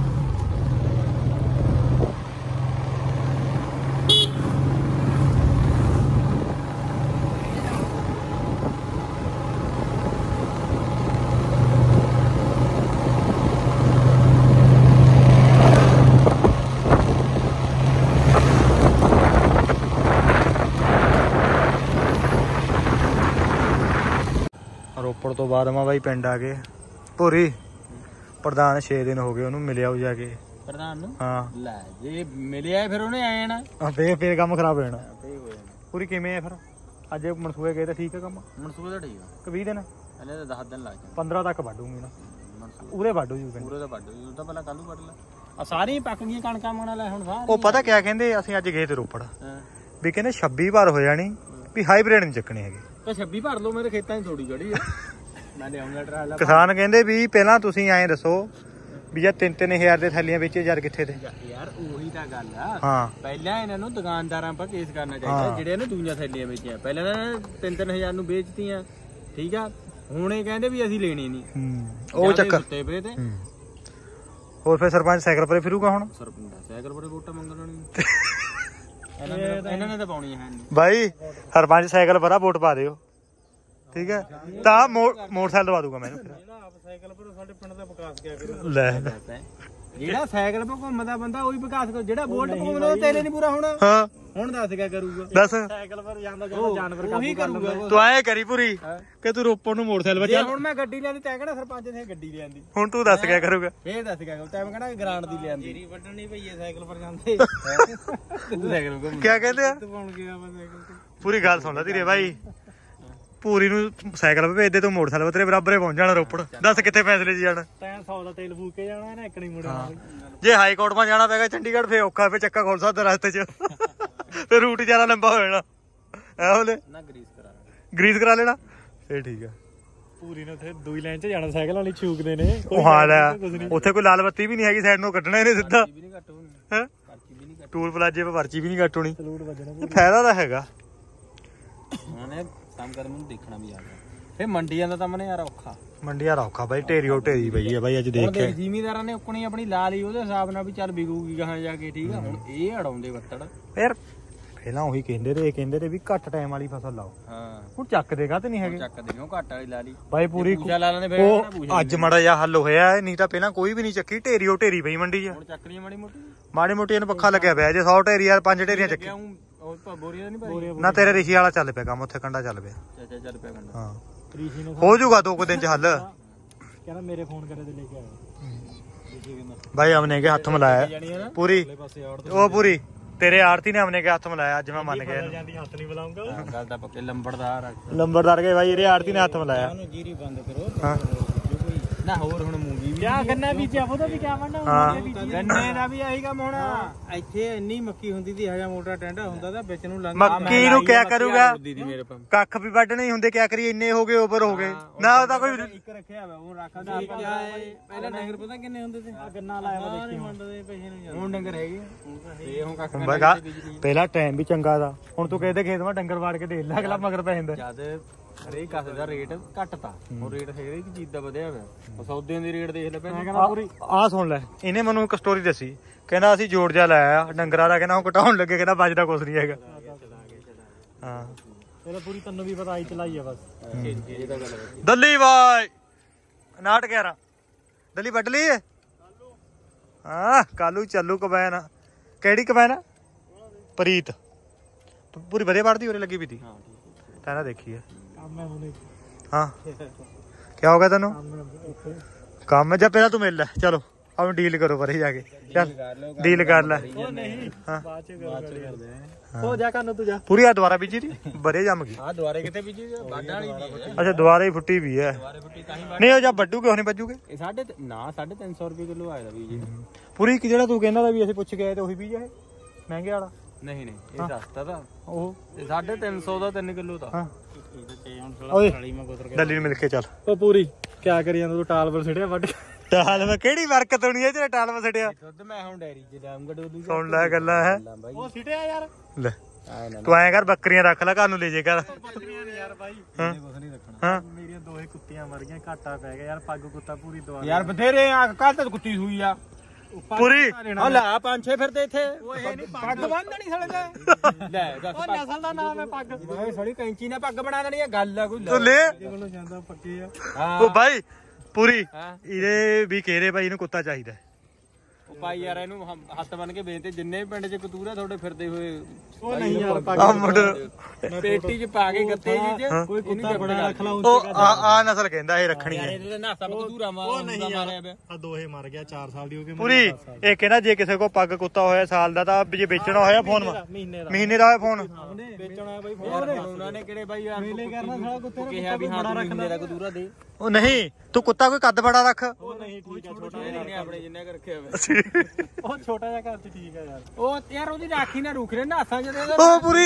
ਰੋਪੜ ਤੋਂ ਬਾਅਦ ਮੈਂ ਬਾਈ ਪਿੰਡ ਆ ਗਏ ਭੂਰੀ। ਪ੍ਰਧਾਨ ਛੇ ਦਿਨ ਹੋ ਗਏ, ਉਹਨੂੰ ਮਿਲਿਆ ਉਹ ਜਾ ਕੇ ਪ੍ਰਧਾਨ ਨੂੰ। ਹਾਂ ਲੈ ਜੇ ਮਿਲਿਆ ਫਿਰ ਉਹਨੇ ਆਏ ਨਾ ਫੇਰ ਫੇਰ ਕੰਮ ਖਰਾਬ ਹੋ ਜਾਣਾ। ਪੂਰੀ ਕਿਵੇਂ ਆ ਫਿਰ? ਅੱਜ ਮਨਸੂਬੇ ਗਏ ਤਾਂ ਠੀਕ ਹੈ ਕੰਮ? ਮਨਸੂਬੇ ਤਾਂ ਠੀਕ ਆ। ਕਿ ਵੀਹ ਦਿਨ ਹਲੇ ਤਾਂ ਦਸ ਦਿਨ ਲੱਗ ਜਾਣ। ਪੰਦਰਾਂ ਤੱਕ ਵੱਢੂਗੀ ਨਾ ਉਰੇ ਵੱਢੂ ਜੀ ਪਿੰਡ। ਪੂਰੇ ਤਾਂ ਵੱਢ ਉਹ ਤਾਂ ਪਹਿਲਾਂ ਕੱਲ ਨੂੰ ਵੱਢ ਲੈ। ਆ ਸਾਰੀਆਂ ਪੱਕ ਗਈਆਂ ਕਣਕਾਂ ਮਣਾ ਲੈ ਹੁਣ ਸਾਰ। ਉਹ ਪਤਾ ਕਿਆ ਕਹਿੰਦੇ, ਅਸੀਂ ਅੱਜ ਗਏ ਤੇ ਰੋਪੜ ਹਾਂ ਵੀ ਕਹਿੰਦੇ ਛੱਬੀ ਵਾਰ ਹੋ ਜਾਣੀ ਵੀ ਹਾਈਬ੍ਰਿਡ ਨਹੀਂ ਚੱਕਣੇ ਹੈਗੇ। ਤੇ ਛੱਬੀ ਭਰ ਲਓ, ਮੇਰੇ ਖੇਤਾਂ 'ਚ ਥੋੜੀ ਜੜੀ ਆ। ਮੈਂ ਲਿਆਉਂਗਾ ਟਰਾਲਾ। ਕਿਸਾਨ ਕਹਿੰਦੇ ਵੀ ਪਹਿਲਾਂ ਤੁਸੀਂ ਐਂ ਦੱਸੋ ਵੀ ਜਾਂ ਤਿੰਨ ਤਿੰਨ ਹਜ਼ਾਰ ਦੇ ਥੈਲੀਆਂ ਵੇਚੇ ਯਾਰ ਕਿੱਥੇ ਤੇ। ਯਾਰ ਉਹੀ ਤਾਂ ਗੱਲ ਆ। ਹਾਂ ਪਹਿਲਾਂ ਇਹਨਾਂ ਨੂੰ ਦੁਕਾਨਦਾਰਾਂ ਪਰ ਕੇਸ ਕਰਨਾ ਚਾਹੀਦਾ ਜਿਹੜੇ ਇਹਨੂੰ ਦੂਜੀਆਂ ਥੈਲੀਆਂ ਵੇਚੀਆਂ। ਪਹਿਲਾਂ ਇਹਨਾਂ ਤਿੰਨ ਤਿੰਨ ਹਜ਼ਾਰ ਨੂੰ ਵੇਚਤੀਆਂ, ਠੀਕ ਆ। ਹੁਣ ਇਹ ਕਹਿੰਦੇ ਵੀ ਅਸੀਂ ਲੈਣੀ ਨਹੀਂ। ਉਹ ਚੱਕਰ ਤੇ ਪਏ ਤੇ ਹੋਰ ਫਿਰ ਸਰਪੰਚ ਸਾਈਕਲ ਪਰੇ ਫਿਰੂਗਾ ਹੁਣ। ਸਰਪੰਚ ਸਾਈਕਲ ਪਰੇ ਵੋਟਾਂ ਮੰਗਣ ਨਹੀਂ ਇਹਨਾਂ ਨੇ ਤਾਂ ਪਾਉਣੀਆਂ ਹੈ ਨਹੀਂ ਬਾਈ। ਸਰਪੰਚ ਸਾਈਕਲ ਪਰਾ ਵੋਟ ਪਾ ਦਿਓ, ਠੀਕ ਹੈ? ਤਾਂ ਮੋਟਰਸਾਈਕਲ ਦਵਾ ਦੂਗਾ ਮੈਨੂੰ ਫਿਰ। ਆਪ ਸਾਈਕਲ ਪਰ ਸਾਡੇ ਪਿੰਡ ਦਾ ਵਿਕਾਸ ਕਿਆ ਕਰੂ। ਲੈ ਜਿਹੜਾ ਸਾਈਕਲ ਪਰ ਘੁੰਮਦਾ ਬੰਦਾ ਉਹੀ ਵਿਕਾਸ ਕਰ। ਜਿਹੜਾ ਵੋਟ ਪਾਉਂਦਾ ਉਹ ਤੇਰੇ ਨਹੀਂ ਪੂਰਾ ਹੋਣਾ। ਹਾਂ ਹੁਣ ਦੱਸ ਕਿਆ ਕਰੂਗਾ। ਦੱਸ ਸਾਈਕਲ ਪਰ ਜਾਂਦਾ ਜਾਂਦਾ ਜਾਨਵਰ ਉਹੀ ਕਰੂਗਾ। ਤੂੰ ਐ ਕਰੀ ਪੂਰੀ ਕਿ ਤੂੰ ਰੋਪੜ ਨੂੰ ਮੋਟਰਸਾਈਕਲ ਜੇ ਬਚਾ। ਹੁਣ ਮੈਂ ਗੱਡੀ ਲਿਆਂਦੀ ਤੈਂ ਕਿਹੜਾ ਸਰਪੰਚ ਨੇ ਗੱਡੀ ਲਿਆਂਦੀ। ਹੁਣ ਤੂੰ ਦੱਸ ਕਿਆ ਕਰੂਗਾ। ਫੇਰ ਦੱਸ ਕਿਆ ਕਰੂੰ। ਤੈਂ ਕਿਹੜਾ ਗ੍ਰਾਂਟ ਦੀ ਲਿਆਂਦੀ। ਜੀਰੀ ਵੱਢਣੀ ਭਈਏ ਸਾਈਕਲ ਪਰ ਜਾਂਦੇ। ਤੂੰ ਸਾਈਕਲ ਘੁੰਮ ਕਿਆ ਕਹਿੰਦੇ ਆ? ਪਾਉਣ ਗਿਆ ਮੈਂ ਸਾਈਕਲ ਤੇ। ਪੂਰੀ ਗੱਲ ਸੁਣ ਲੈ ਧੀਰੇ ਬਾਈ। ਪੂਰੀ ਨੂੰ ਸਾਈਕਲ ਤੇ ਭੇਜਦੇ, ਤੂੰ ਮੋਟਰਸਾਈਕਲ ਤੇਰੇ ਬਰਾਬਰੇ ਪਹੁੰਚ ਜਾਣਾ ਰੋਪੜ। ਦੱਸ ਕਿੱਥੇ ਫੈਸਲੇ 'ਚ ਜਾਣਾ। ਤੈਂ ਸੌ ਦਾ ਤੇਲ ਫੂਕ ਕੇ ਜਾਣਾ ਨਾ, ਇੱਕ ਨਹੀਂ ਮੁੜਨਾ। ਜੇ ਹਾਈ ਕੋਰਟ ਮਾ ਜਾਣਾ ਪੈਗਾ ਚੰਡੀਗੜ੍ਹ ਫੇਰ ਔਖਾ, ਫੇਰ ਚੱਕਾ ਖੋਲ ਸਕਦਾ ਰਸਤੇ 'ਚ। ਫੇਰ ਰੂਟ ਜ਼ਿਆਦਾ ਲੰਬਾ ਹੋ ਜਾਣਾ। ਐ ਹੋਲੇ ਨਾ ਗਰੀਸ ਕਰਾ ਗਰੀਸ ਕਰਾ ਲੈਣਾ ਫੇਰ ਠੀਕ ਆ। ਪੂਰੀ ਨੇ ਉੱਥੇ ਦੂਈ ਲਾਈਨ 'ਚ ਜਾਣਾ, ਸਾਈਕਲ ਵਾਲੀ ਛੂਕਦੇ ਨੇ। ਉਹ ਹਾਲ ਆ ਉੱਥੇ, ਕੋਈ ਲਾਲ ਬੱਤੀ ਵੀ ਨਹੀਂ ਹੈਗੀ ਸਾਈਡ ਨੂੰ, ਕੱਟਣਾ ਇਹਨੇ ਸਿੱਧਾ। ਵੀ ਨਹੀਂ ਘੱਟ ਹੋਣੀ, ਹੈ ਪਰਚੀ ਵੀ ਨਹੀਂ ਘੱਟ। ਟੂਲ ਪਲਾਜੇ 'ਤੇ ਪਰਚੀ ਵੀ ਨਹੀਂ ਕੱਟ ਹੋਣੀ। ਸਲੂਟ ਵੱਜਣਾ। ਫਾਇਦਾ ਤਾਂ ਹੈਗਾ। ਉਹਨੇ ਕੰਮ ਕਰ ਮੈਨੂੰ ਦੇਖਣਾ ਵੀ ਆ ਗਿਆ। ਫੇ ਮੰਡੀਆਂ ਦਾ ਤਾਂ ਮਨੇ ਯਾਰ ਔਖਾ। ਮੰਡੀਆਂ ਦਾ ਔਖਾ ਬਾਈ, ਢੇਰੀ ਉਹ ਢੇਰੀ ਪਈ ਆ ਬਾਈ ਅੱਜ ਦੇਖ ਕੇ। ਜ਼ਿਮੀਦਾਰਾਂ ਨੇ ਉਕਣੀ ਆਪਣੀ ਲਾ ਲਈ ਉਹਦੇ ਹਿਸਾਬ ਨਾਲ ਵੀ ਚੱਲ ਵਿਕੂਗੀ ਗਾਹਾਂ ਜਾ ਕੇ, ਠੀਕ ਆ। ਹੁਣ ਇਹ ਅੜਾਉਂਦੇ ਵੱਤੜ ਯਾਰ ਪਹਿਲਾਂ ਉਹੀ ਕਹਿੰਦੇ ਰਹੇ ਕਹਿੰਦੇ ਰਹੇ ਵੀ ਘੱਟ ਟਾਈਮ ਵਾਲੀ ਫਸਲ ਲਾਓ। ਹਾਂ ਹੁਣ ਚੱਕ ਦੇਗਾ ਤੇ ਨਹੀਂ ਹੈਗੇ। ਚੱਕ ਦੇ ਕਿਉਂ ਘੱਟ ਵਾਲੀ ਲਾ ਲਈ ਬਾਈ ਪੂਰੀ। ਪੂਜਾ ਲਾ ਲੈਂਦੇ ਫਿਰ ਉਹ ਅੱਜ ਮਾੜਾ ਜਿਹਾ ਹੱਲ ਹੋਇਆ, ਨਹੀਂ ਤਾਂ ਪਹਿਲਾਂ ਕੋਈ ਵੀ ਨਹੀਂ ਚੱਕੀ। ਢੇਰੀ ਉਹ ਢੇਰੀ ਪਈ ਮੰਡੀ 'ਚ। ਹੁਣ ਚੱਕਣੀ ਮਾੜੀ ਮੋਟੀ ਮਾੜੀ ਮੋਟੀ ਇਹਨੂੰ ਪੱਖਾ ਲੱਗਿਆ ਪਿਆ। ਜੇ ਸੌ ਢੇਰੀ ਯਾਰ ਪੰਜ ਢੇਰੀਆਂ ਚੱਕੀ ਉਹ ਬੋਰੀਆਂ ਨਹੀਂ ਪਾਈ ਨਾ। ਤੇਰੇ ਰਿਸ਼ੀ ਵਾਲਾ ਚੱਲ ਪਿਆ ਕੰਮ, ਉੱਥੇ ਕੰਡਾ ਚੱਲ ਪਿਆ। ਚਾਚਾ ਚੱਲ ਪਿਆ ਕੰਡਾ। ਹਾਂ ਰੀਸ਼ੀ ਨੂੰ ਹੋ ਜਾਊਗਾ ਦੋ ਕੁ ਦਿਨ 'ਚ ਹੱਲ। ਕਹਿੰਦਾ ਮੇਰੇ ਫੋਨ ਕਰੇ ਤੇ ਲੈ ਕੇ ਆਇਆ। ਬਾਈ ਅਮਨੇ ਕੇ ਹੱਥ ਮਿਲਾਇਆ ਪੂਰੀ। ਉਹ ਪੂਰੀ ਤੇਰੇ ਆੜਤੀ ਨੇ ਅਮਨੇ ਕੇ ਹੱਥ ਮਿਲਾਇਆ। ਅੱਜ ਮੈਂ ਮੰਨ ਗਿਆ ਜਾਂਦੀ ਹੱਥ ਨਹੀਂ ਬੁਲਾਉਂਗਾ। ਗੱਲ ਤਾਂ ਪੱਕੇ ਲੰਬੜਦਾਰ ਆ। ਲੰਬੜਦਾਰ ਕੇ ਬਾਈ ਇਹਦੇ ਆੜਤੀ ਨੇ ਹੱਥ ਮਿਲਾਇਆ। ਜੀਰੀ ਬੰਦ ਕਰੋ। ਹਾਂ ਨਾ ਹੋਰ ਹੁਣ ਮੂੰਗੀ ਵੀ ਕਿਆ ਗੰਨਾ ਬੀਜਿਆ ਉਹਦਾ ਵੀ ਕਿਆ ਮੰਨਣਾ ਹਾਂ ਗੰਨੇ ਦਾ ਵੀ ਆਹੀ ਕੰਮ ਹੋਣਾ। ਇੱਥੇ ਇੰਨੀ ਮੱਕੀ ਹੁੰਦੀ ਸੀ, ਹਜਾ ਮੋਟਾ ਟੈਂਡਾ ਹੁੰਦਾ ਤਾਂ ਵਿੱਚ ਨੂੰ ਲੰਘ ਮੱਕੀ ਨੂੰ ਕਿਆ ਕਰੂਗਾ ਕੱਖ ਵੀ ਵੱਢਣੇ ਹੁੰਦੇ ਕਿਆ ਕਰੀਏ ਇੰਨੇ ਹੋ ਗਏ ਓਵਰ ਹੋ ਗਏ ਨਾ ਉਹਦਾ ਕੋਈ ਇੱਕ ਰੱਖਿਆ ਵਾ ਉਹ ਰੱਖਦਾ ਪਹਿਲਾਂ ਡੰਗਰ ਪਤਾ ਕਿੰਨੇ ਹੁੰਦੇ ਸੀ ਗੰਨਾ ਲਾਇਆ ਵਾ ਦੇਖੀ ਮੰਡਦੇ ਪੈਸੇ ਨੂੰ ਹੁਣ ਡੰਗਰ ਹੈਗੇ ਇਹ ਹੁਣ ਕੱਖ ਬਗਾ ਪਹਿਲਾ ਟਾਈਮ ਵੀ ਚੰਗਾ ਦਾ ਹੁਣ ਤੂੰ ਕਹਿੰਦੇ ਖੇਤ ਮੈਂ ਡੰਗਰ ਵਾੜ ਕੇ ਦੇਖ ਲੈ ਅਗਲਾ ਮਗਰ ਪੈ ਜਾਂਦਾ ਜਦ ਹਰੇਕ ਕਾਸੇ ਦਾ ਰੇਟ ਘੱਟ ਤਾ ਉਹ ਰੇਟ ਹਰੇਕ ਚੀਜ਼ ਦਾ ਵਧਿਆ ਹੋਇਆ ਸੌਦਿਆਂ ਦੀ ਰੇਟ ਦੇਖ ਲੈ ਪਹਿਲਾਂ ਪੂਰੀ ਆਹ ਸੁਣ ਲੈ ਇਹਨੇ ਮੈਨੂੰ ਇੱਕ ਸਟੋਰੀ ਦੱਸੀ ਕਹਿੰਦਾ ਅਸੀਂ ਜੋੜ ਜਾ ਲਾਇਆ ਡੰਗਰਾਂ ਦਾ ਕਹਿੰਦਾ ਉਹ ਘਟਾਉਣ ਲੱਗੇ ਕਹਿੰਦਾ ਬਚਦਾ ਕੁਛ ਨਹੀਂ ਹੈਗਾ ਹਾਂ ਇਹਦਾ ਪੂਰੀ ਤੈਨੂੰ ਵੀ ਪਤਾ ਆਈ ਚਲਾਈ ਆ ਬਸ ਦੱਲੀ ਬਾਈ ਨਾਟ ਗਿਆਰਾਂ ਦੱਲੀ ਵੱਢ ਲਈ ਹਾਂ ਕਾਲੂ ਚੱਲੂ ਕਬੈਨ ਕਿਹੜੀ ਕਬੈਨ ਪ੍ਰੀਤ ਪੂਰੀ ਵਧੀਆ ਵੱਢਦੀ ਉਰੇ ਲੱਗੀ ਵੀ ਤੀ ਤੈਨਾਂ ਦੇਖੀ ਹੈ ਕੰਮ ਹੈ ਉਹਨੇ ਹਾਂ ਕਿਆ ਹੋ ਗਿਆ ਤੈਨੂੰ ਕੰਮ ਜਾਂ ਪਹਿਲਾਂ ਤੂੰ ਮਿਲ ਲੈ ਚਲੋ ਆਪ ਡੀਲ ਕਰੋ ਪਰੇ ਜਾ ਕੇ ਚੱਲ ਡੀਲ ਕਰ ਲੈ ਨਹੀਂ ਹਾਂ ਬਾਅਦ ਚ ਕਰਦੇ ਆ ਹੋ ਜਾ ਕੰਨ ਤੂੰ ਜਾ ਪੂਰੀ ਆ ਦੁਬਾਰਾ ਬੀਜੀ ਦੀ ਬਰੇ ਜੰਮ ਗਈ ਆ ਦੁਆਰੇ ਕਿਤੇ ਬੀਜੀ ਵਾਢਾ ਵਾਲੀ ਵੀ ਅੱਛਾ ਦੁਬਾਰਾ ਹੀ ਫੁੱਟੀ ਵੀ ਹੈ ਦੁਆਰੇ ਫੁੱਟੀ ਤਾਂ ਹੀ ਨਹੀਂ ਉਹ ਜਾਂ ਵੱਡੂਗੇ ਉਹ ਨਹੀਂ ਵੱਜੂਗੇ ਇਹ ਸਾਢੇ ਨਾ ਸਾਢੇ ਤਿੰਨ ਸੌ ਰੁਪਏ ਕਿਲੋ ਆਇਆ ਦਾ ਬੀਜ ਪੂਰੀ ਇੱਕ ਜਿਹੜਾ ਤੂੰ ਕਹਿੰਦਾ ਵੀ ਅਸੀਂ ਪੁੱਛ ਕੇ ਆਏ ਤੇ ਉਹੀ ਬੀਜ ਹੈ ਮਹਿੰਗੇ ਵਾਲਾ ਨਹੀਂ ਨਹੀਂ ਇਹ ਸਸਤਾ ਤਾਂ ਉਹ ਇਹ ਸਾਢੇ ਤਿੰਨ ਸੌ ਦਾ ਤਿੰਨ ਕਿਲੋ ਦਾ ਹਾਂ ਓਏ ਦੱਲੀ ਨੂੰ ਮਿਲ ਕੇ ਚੱਲ ਉਹ ਪੂਰੀ ਕਿਆ ਕਰੀ ਜਾਂਦਾ ਤੂੰ ਟਾਲ ਪਰ ਸਿੜਿਆ ਵੱਢ ਟਾਲ ਮੈਂ ਕਿਹੜੀ ਵਰਕਤ ਹੋਣੀ ਹੈ ਜਿਹੜਾ ਟਾਲ ਮੈਂ ਛੱਡਿਆ ਦੁੱਧ ਮੈਂ ਹੁਣ ਡੈਰੀ ਚ ਲਾਉਂਗਾ ਡੋਲੂ ਸੁਣ ਲੈ ਗੱਲਾਂ ਹੈ ਉਹ ਸਿਟਿਆ ਯਾਰ ਲੈ ਤੂੰ ਐਂ ਕਰ ਬੱਕਰੀਆਂ ਰੱਖ ਲੈ ਘਰ ਨੂੰ ਲੈ ਜੇ ਕਰ ਬੱਕਰੀਆਂ ਨੇ ਯਾਰ ਬਾਈ ਹਾਂ ਕੁਛ ਨਹੀਂ ਰੱਖਣਾ ਹਾਂ ਮੇਰੀਆਂ ਦੋਹੇ ਕੁੱਤੀਆਂ ਮਰ ਗਈਆਂ ਘਾਟਾ ਪੈ ਗਿਆ ਯਾਰ ਪੱਗ ਕੁੱਤਾ ਪੂਰੀ ਦਵਾ ਯਾਰ ਬਥੇਰੇ ਆ ਕੱਲ ਤੱਕ ਕੁੱਤੀ ਸੂਈ ਆ ਪੂਰੀ ਆ ਲੈ ਪੰਜ ਛੇ ਫਿਰਦੇ ਇੱਥੇ ਉਹ ਇਹ ਨਹੀਂ ਪੱਗ ਬੰਨ੍ਹ ਨਹੀਂ ਸੜੇ ਲੈ ਦੱਸ ਉਹ ਨਸਲ ਦਾ ਨਾਮ ਹੈ ਪੱਗ ਓਏ ਸੜੀ ਕੈਂਚੀ ਨੇ ਪੱਗ ਬਣਾ ਦੇਣੀ ਆ ਗੱਲ ਆ ਕੋਈ ਤੂੰ ਲੈ ਕੋਲੋਂ ਜਾਂਦਾ ਪੱਕੇ ਆ ਹਾਂ ਉਹ ਬਾਈ ਪੂਰੀ ਹਾਂ। ਇਹਦੇ ਵੀ ਕੇਰੇ ਬਾਈ ਨੂੰ ਕੁੱਤਾ ਚਾਹੀਦਾ ਉਹ ਭਾਈ ਯਾਰ ਇਹਨੂੰ ਹਮ- ਹੱਥ ਬੰਨ ਕੇ ਵੇਚਦੇ ਜਿੰਨੇ ਵੀ ਪਿੰਡ 'ਚ ਕਤੂਰਾ ਤੁਹਾਡੇ ਫਿਰਦੇ ਹੋਏ ਉਹ ਨਹੀਂ ਯਾਰ ਪੱਗ ਆ ਮੁੰਡ ਪੇਟੀ 'ਚ ਪਾ ਕੇ ਗੱਤੇ ਜੀ 'ਚ ਕੋਈ ਕੁੱਤਾ ਬੜਾ ਰੱਖ ਲਾ ਉਹ ਆ ਆ ਨਸਲ ਕਹਿੰਦਾ ਇਹ ਰੱਖਣੀ ਹੈ ਇਹਦੇ ਨਾਸਾ ਕਤੂਰਾ ਮਾਰਦਾ ਮਾਰਿਆ ਪਿਆ ਆ ਦੋਹੇ ਮਰ ਗਿਆ ਚਾਰ ਸਾਲ ਦੀ ਹੋ ਗਈ ਪੂਰੀ ਇਹ ਕਹਿੰਦਾ ਜੇ ਕਿਸੇ ਕੋ ਪੱਗ ਕੁੱਤਾ ਹੋਇਆ ਸਾਲ ਦਾ ਤਾਂ ਜੇ ਵੇਚਣਾ ਹੋਇਆ ਫੋਨ ਮਹੀਨੇ ਦਾ ਮਹੀਨੇ ਦਾ ਹੋਇਆ ਫੋਨ ਵੇਚਣਾ ਹੈ ਬਾਈ ਯਾਰ ਉਹਨਾਂ ਨੇ ਕਿਹੜੇ ਬਾਈ ਯਾਰ ਮੇਲੇ ਕਰਨਾ ਸਾਲਾ ਕੁੱਤੇ ਨੂੰ ਕਿਹਾ ਵੀ ਹਾਂ ਤੂੰ ਮਹੀਨੇ ਦਾ ਕਤੂਰਾ ਦੇ ਉਹ ਨਹੀਂ ਤੂੰ ਕੁੱਤਾ ਕੋਈ ਕੱਦ ਬੜਾ ਰੱਖ ਉਹ ਨਹੀਂ ਠੀਕ ਆ ਛੋਟਾ ਇਹਨੇ ਆਪਣੇ ਜਿੰਨਾ ਕਰ ਰੱਖਿਆ ਹੋਇਆ ਉਹ ਛੋਟਾ ਜਿਹਾ ਘਰ ਚ ਠੀਕ ਆ ਯਾਰ ਉਹ ਯਾਰ ਉਹਦੀ ਰਾਖੀ ਨਾ ਰੁਕ ਰਹੇ ਨਾਸਾਂ ਜਿਹਦੇ ਉਹ ਪੂਰੀ